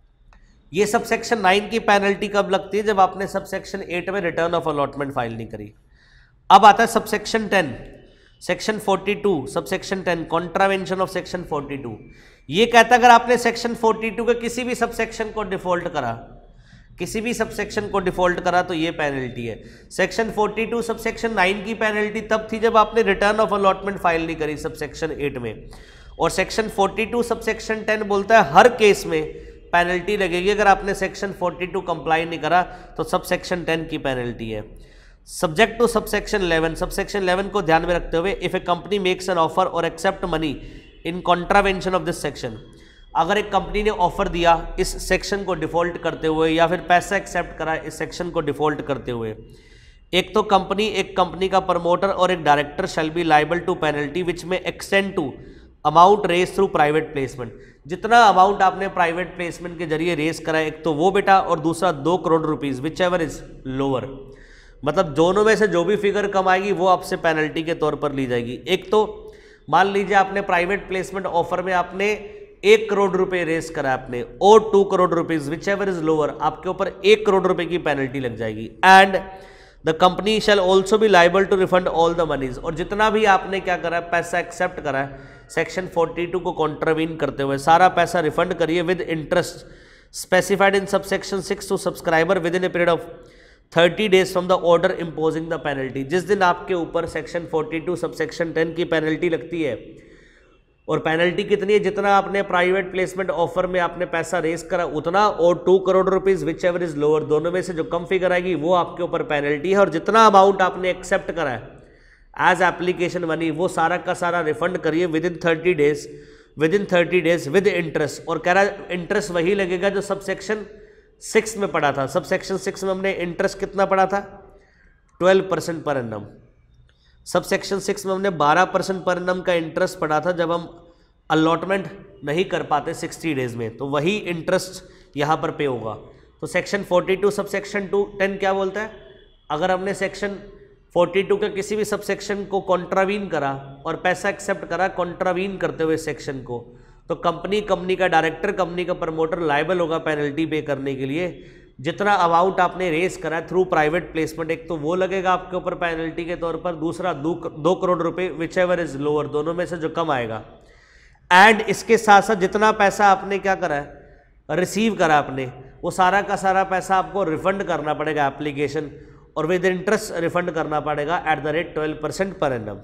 ये सब सेक्शन 9 की पेनल्टी कब लगती है, जब आपने सब सेक्शन 8 में रिटर्न ऑफ अलॉटमेंट फाइल नहीं करी। अब आता है sub section 10, section 42 sub section 10 contravention of section 42। ये कहता है अगर आपने सेक्शन 42 के किसी भी सब सेक्शन को डिफॉल्ट करा, किसी भी सब सेक्शन को डिफॉल्ट करा तो ये पेनल्टी है। सेक्शन 42 सब सेक्शन 9 की पेनल्टी तब थी जब आपने रिटर्न ऑफ अलॉटमेंट फाइल नहीं करी सब सेक्शन 8 में, और सेक्शन 42 सब सेक्शन 10 बोलता है हर केस में पेनल्टी लगेगी अगर आपने सेक्शन 42 कंप्लाई नहीं करा तो सब सेक्शन 10 की पेनल्टी है। Subject to sub section 11, sub section 11 को ध्यान में रखते हुए if a company makes an offer or accept money in contravention of this section, अगर एक कंपनी ने ऑफर दिया इस सेक्शन को डिफॉल्ट करते हुए या फिर पैसा एक्सेप्ट करा इस सेक्शन को डिफॉल्ट करते हुए, एक तो कंपनी, एक कंपनी का प्रमोटर और एक director shall be liable to penalty which may extend to amount raised through private placement. जितना अमाउंट आपने प्राइवेट प्लेसमेंट के जरिए रेस करा है, एक तो वो बेटा, और दूसरा 2 crore rupees, whichever is lower, मतलब दोनों में से जो भी फिगर कम आएगी वो आपसे पेनल्टी के तौर पर ली जाएगी। एक तो मान लीजिए आपने प्राइवेट प्लेसमेंट ऑफर में आपने 1 करोड़ रुपए रेस करा आपने, और 2 crore rupees whichever is lower, आपके ऊपर 1 करोड़ रुपए की पेनल्टी लग जाएगी। And the company shall also be liable to refund all the monies, और जितना भी आपने क्या करा है, पैसा एक्सेप्ट करा है सेक्शन 42 को कॉन्ट्रावीन करते हुए, सारा पैसा रिफंड करिए with interest specified in subsection 6 to subscriber within a period of 30 days from the order imposing the penalty. जिस दिन आपके ऊपर सेक्शन 42 सब सेक्शन 10 की पेनल्टी लगती है और पेनल्टी कितनी है, जितना आपने प्राइवेट प्लेसमेंट ऑफर में आपने पैसा रेस करा उतना, और 2 crore rupees whichever is lower, दोनों में से जो कम फिगर आएगी वो आपके ऊपर पेनल्टी है। और जितना अमाउंट आपने एक्सेप्ट करा है एज एप्लीकेशन मनी वो सारा का सारा रिफंड करिए within 30 days with interest. और कह रहा है इंटरेस्ट वही लगेगा जो सब सेक्शन 6 में पड़ा था। सब सेक्शन 6 में हमने इंटरेस्ट कितना पड़ा था, 12% पर एनम। सब सेक्शन 6 में हमने 12% पर एनम का इंटरेस्ट पड़ा था जब हम अलॉटमेंट नहीं कर पाते 60 डेज में, तो वही इंटरेस्ट यहाँ पर पे होगा। तो सेक्शन 42 सब सेक्शन 10 क्या बोलता है, अगर हमने सेक्शन 42 के किसी भी सब सेक्शन को कॉन्ट्रावीन करा और पैसा एक्सेप्ट करा कॉन्ट्रावीन करते हुए सेक्शन को, तो कंपनी का डायरेक्टर, कंपनी का प्रमोटर लायबल होगा पेनल्टी पे करने के लिए। जितना अमाउंट आपने रेस करा है थ्रू प्राइवेट प्लेसमेंट, एक तो वो लगेगा आपके ऊपर पेनल्टी के तौर पर, दूसरा 2 करोड़ रुपए विच एवर इज लोअर, दोनों में से जो कम आएगा। एंड इसके साथ साथ जितना पैसा आपने क्या करा है, रिसीव करा आपने, वो सारा का सारा पैसा आपको रिफंड करना पड़ेगा एप्लीकेशन, और विद इंटरेस्ट रिफंड करना पड़ेगा eight the rate 12% per annum.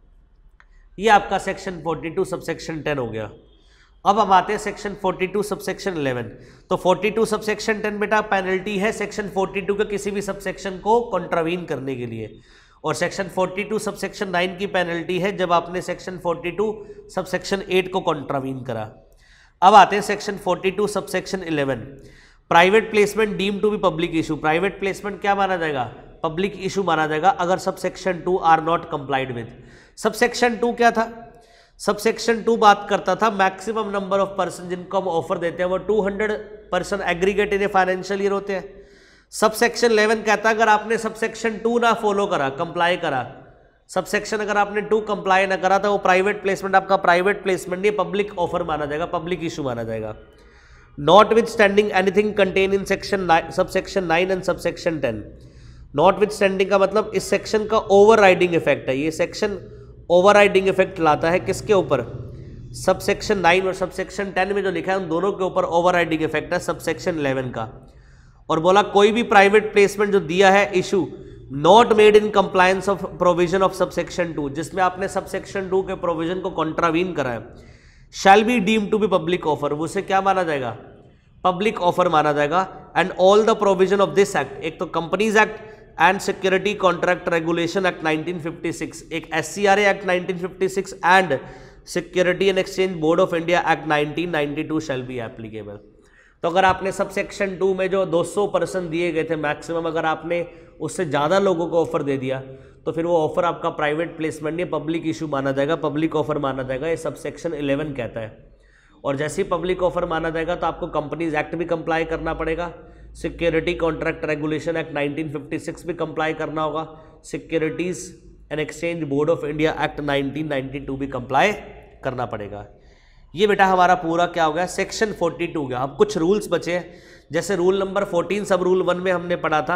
ये आपका सेक्शन 42 सबसेक्शन 10 हो गया। अब हम आते हैं सेक्शन 42 सबसेक्शन 11। तो 42 सबसेक्शन 10 बेटा पेनल्टी है सेक्शन 42 के किसी भी सबसेक्शन को कॉन्ट्रावीन करने के लिए, और सेक्शन 42 सबसेक्शन 9 की पेनल्टी है जब आपने सेक्शन 42 सबसेक्शन 8 को कॉन्ट्रावीन करा। अब आते हैं section 42 subsection 11, private placement deem to be public issue. Private placement क्या माना जाएगा, पब्लिक इशू माना जाएगा अगर subsection 2 are not complied with. Subsection 2 क्या था, सबसेक्शन 2 बात करता था मैक्सिमम नंबर ऑफ पर्सन जिनको हम ऑफर देते हैं वो 200 person aggregate in a financial year होते हैं। सबसेक्शन 11 कहता है अगर आपने सबसेक्शन 2 ना फॉलो करा, कंप्लाई करा, सबसेक्शन अगर आपने 2 कंप्लाई ना करा तो वो प्राइवेट प्लेसमेंट आपका प्राइवेट प्लेसमेंट नहीं, पब्लिक ऑफर माना जाएगा, पब्लिक इशू माना जाएगा। Notwithstanding anything contain in section subsection 9 and subsection 10। Notwithstanding का मतलब इस सेक्शन का ओवरराइडिंग इफेक्ट है, ये सेक्शन ओवरराइडिंग इफेक्ट लाता है किसके ऊपर, सबसेक्शन 9 और सबसेक्शन 10 में जो लिखा है उन दोनों के ऊपर ओवरराइडिंग इफेक्ट है सबसेक्शन 11 का। और बोला कोई भी प्राइवेट प्लेसमेंट जो दिया है issue not made in compliance of provision of subsection 2, जिसमें आपने सबसेक्शन 2 के प्रोविजन को कॉन्ट्रावीन करा है, shall be deem to be public offer, उसे क्या माना जाएगा, पब्लिक ऑफर माना जाएगा। And all the provision of this act, एक तो companies act and security contract regulation act 1956, एक SCRA act 1956 and security and exchange board of India act 1992 shall be applicable. तो अगर आपने सबसेक्शन 2 में जो 200% दिए गए थे मैक्सिमम, अगर आपने उससे ज़्यादा लोगों को ऑफर दे दिया तो फिर वो ऑफर आपका प्राइवेट प्लेसमेंट नहीं, पब्लिक इशू माना जाएगा, पब्लिक ऑफर माना जाएगा, ये सबसेक्शन 11 कहता है। और जैसे ही पब्लिक ऑफर माना जाएगा तो आपको कंपनीज एक्ट भी कंप्लाई करना पड़ेगा, सिक्योरिटी कॉन्ट्रैक्ट रेगुलेशन एक्ट 1956 भी कंप्लाई करना होगा, securities and exchange board of India act 1992 भी कंप्लाई करना पड़ेगा। ये बेटा हमारा पूरा क्या हो गया, सेक्शन 42 हो गया। अब कुछ रूल्स बचे हैं, जैसे रूल नंबर 14 सब रूल 1 में हमने पढ़ा था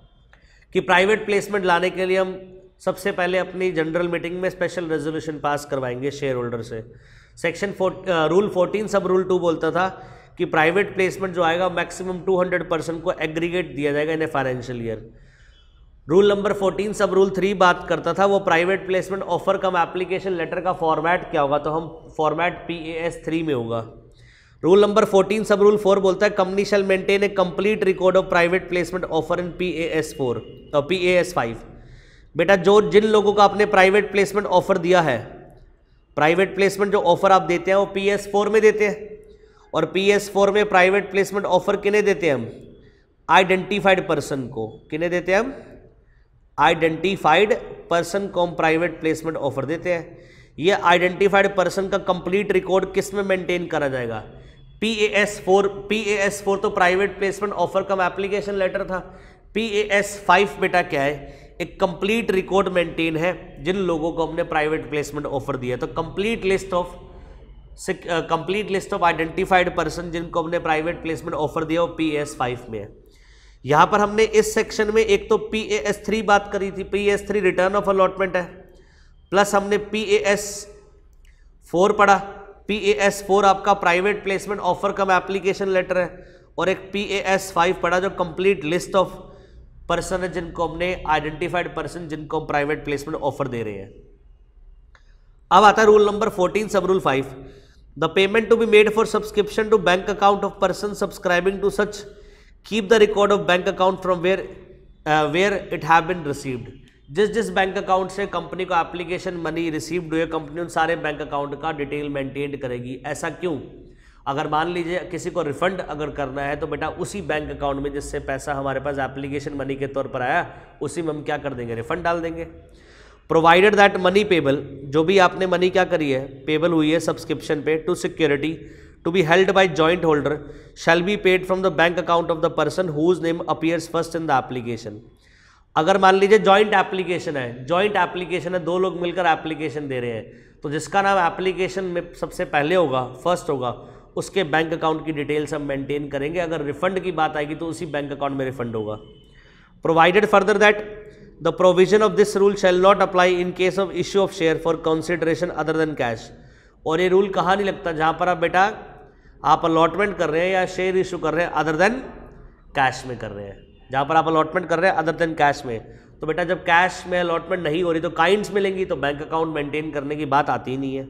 कि प्राइवेट प्लेसमेंट लाने के लिए हम सबसे पहले अपनी जनरल मीटिंग में स्पेशल रेजोल्यूशन पास करवाएंगे शेयर होल्डर से। सेक्शन रूल 14 सब रूल 2 बोलता था कि प्राइवेट प्लेसमेंट जो आएगा मैक्सिमम 200% को एग्रीगेट दिया जाएगा in a financial year. Rule number 14 सब रूल 3 बात करता था वो private placement offer cum application letter का फॉर्मेट क्या होगा, तो हम फॉर्मेट PAS 3 में होगा। रूल नंबर 14 सब रूल 4 बोलता है company shall maintain a complete record of private placement offer in PAS 4 और PAS 5। बेटा जो जिन लोगों को आपने प्राइवेट प्लेसमेंट ऑफर दिया है, प्राइवेट प्लेसमेंट जो ऑफर आप देते हैं वो PS 4 में देते हैं, और PS 4 में प्राइवेट प्लेसमेंट ऑफर किन्हें देते हैं हम, आइडेंटिफाइड पर्सन को, किन्हें देते हैं हम, आइडेंटिफाइड पर्सन को हम प्राइवेट प्लेसमेंट ऑफर देते हैं। ये आइडेंटिफाइड पर्सन का कंप्लीट रिकॉर्ड किस में मेंटेन करा जाएगा, PAS 4। PAS 4 तो private placement offer cum application letter था। PAS 5 बेटा क्या है, एक कंप्लीट रिकॉर्ड मेंटेन है जिन लोगों को हमने प्राइवेट प्लेसमेंट ऑफर दिया। तो complete list of identified person जिनको हमने प्राइवेट प्लेसमेंट ऑफर दिया वो PAS 5 में है। यहाँ पर हमने इस सेक्शन में एक तो PAS 3 बात करी थी, PAS 3 रिटर्न ऑफ अलॉटमेंट है, प्लस हमने PAS 4 पढ़ा। PAS 4 आपका private placement offer cum application letter है, और एक PAS 5 पढ़ा जो कंप्लीट लिस्ट ऑफ पर्सन है जिनको हमने आइडेंटिफाइड पर्सन जिनको हम प्राइवेट प्लेसमेंट ऑफर दे रहे हैं। अब आता है रूल नंबर 14 सब rule 5, the payment to be made for subscription to bank account of person subscribing to such keep the record of bank account from where it have been received. जिस जिस bank account से company को application money received हुए, company उन सारे bank account का detail maintain करेगी। ऐसा क्यों? अगर मान लीजिए किसी को रिफंड अगर करना है तो बेटा उसी बैंक अकाउंट में जिससे पैसा हमारे पास एप्लीकेशन मनी के तौर पर आया, उसी में हम क्या कर देंगे, रिफंड डाल देंगे। प्रोवाइडेड दैट मनी पेबल, जो भी आपने मनी क्या करी है, पेबल हुई है subscription pay to security to be held by joint holder shall be paid from the bank account of the person whose name appears first in the application. अगर मान लीजिए जॉइंट एप्लीकेशन है, दो लोग मिलकर एप्लीकेशन दे रहे हैं, तो जिसका नाम एप्लीकेशन में सबसे पहले होगा, फर्स्ट होगा, उसके बैंक अकाउंट की डिटेल्स हम मेंटेन करेंगे। अगर रिफंड की बात आएगी तो उसी बैंक अकाउंट में रिफंड होगा। Provided further that the provision of this rule shall not apply in case of issue of share for consideration other than cash. और ये रूल कहाँ नहीं लगता? जहाँ पर आप बेटा आप अलॉटमेंट कर रहे हैं या शेयर इशू कर रहे हैं अदर देन कैश में कर रहे हैं। जहाँ पर आप अलॉटमेंट कर रहे हैं अदर देन कैश में, तो बेटा जब कैश में अलॉटमेंट नहीं हो रही तो काइंड्स मिलेंगी, तो बैंक अकाउंट मेंटेन करने की बात आती ही नहीं है।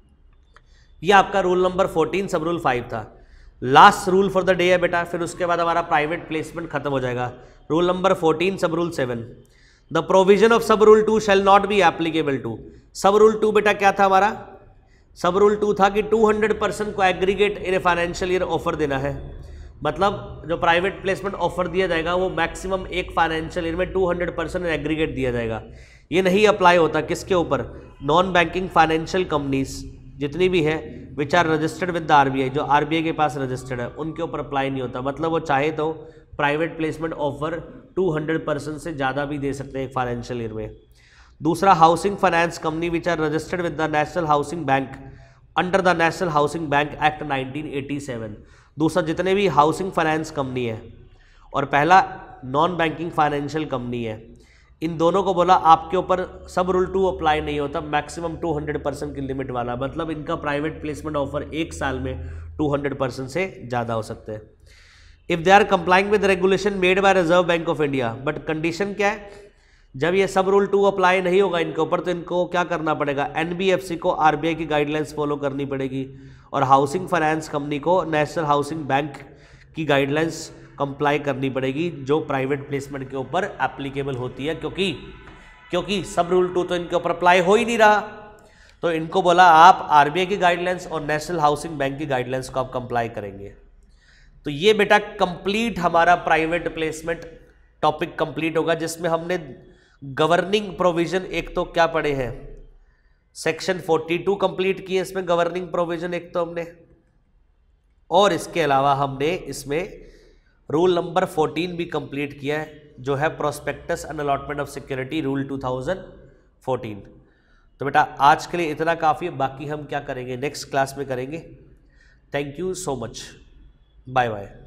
ये आपका रूल नंबर 14 सब रूल 5 था। Last rule for the day है बेटा, फिर उसके बाद हमारा प्राइवेट प्लेसमेंट खत्म हो जाएगा। रूल नंबर 14 सब रूल 7, द प्रोविजन ऑफ सब rule 2 shall not be applicable to. सब रूल 2 बेटा क्या था हमारा? सब रूल 2 था कि 200% को aggregate in a financial year offer देना है। मतलब जो प्राइवेट प्लेसमेंट ऑफर दिया जाएगा वो मैक्सिमम एक फाइनेंशियल ईयर में 200% एग्रीगेट दिया जाएगा। ये नहीं अप्लाई होता किसके ऊपर? नॉन बैंकिंग फाइनेंशियल कंपनीज जितनी भी है which are registered with the RBI, जो आरबीआई के पास रजिस्टर्ड है, उनके ऊपर अप्लाई नहीं होता। मतलब वो चाहे तो प्राइवेट प्लेसमेंट ऑफर 200% से ज़्यादा भी दे सकते हैं एक फाइनेंशियल ईयर में। दूसरा, housing finance company which are registered with the national housing bank under the national housing bank act 1987। दूसरा, जितने भी हाउसिंग फाइनेंस कंपनी है, और पहला नॉन बैंकिंग फाइनेंशियल कंपनी है, इन दोनों को बोला आपके ऊपर सब रूल 2 अप्लाई नहीं होता, मैक्सिमम 200% की लिमिट वाला। मतलब इनका प्राइवेट प्लेसमेंट ऑफर एक साल में 200% से ज़्यादा हो सकते हैं। If they are complying with regulation made by reserve bank of India, but condition क्या है? जब ये सब रूल 2 अप्लाई नहीं होगा इनके ऊपर, तो इनको क्या करना पड़ेगा? एनबीएफसी को आरबीआई की गाइडलाइंस फॉलो करनी पड़ेगी, और हाउसिंग फाइनेंस कंपनी को नेशनल हाउसिंग बैंक की गाइडलाइंस कंप्लाई करनी पड़ेगी, जो प्राइवेट प्लेसमेंट के ऊपर एप्लीकेबल होती है। क्योंकि सब रूल 2 तो इनके ऊपर अप्लाई हो ही नहीं रहा, तो इनको बोला आप आरबीआई की गाइडलाइंस और नेशनल हाउसिंग बैंक की गाइडलाइंस को आप कंप्लाई करेंगे। तो ये बेटा कंप्लीट हमारा प्राइवेट प्लेसमेंट टॉपिक कंप्लीट होगा, जिसमें हमने गवर्निंग प्रोविजन एक तो क्या पढ़े हैं, सेक्शन 42 कंप्लीट किए, इसमें गवर्निंग प्रोविजन एक तो हमने, और इसके अलावा हमने इसमें रूल नंबर 14 भी कंप्लीट किया है, जो है prospectus and allotment of security rule 2014। तो बेटा आज के लिए इतना काफ़ी है, बाकी हम क्या करेंगे नेक्स्ट क्लास में करेंगे। Thank you so much, bye bye.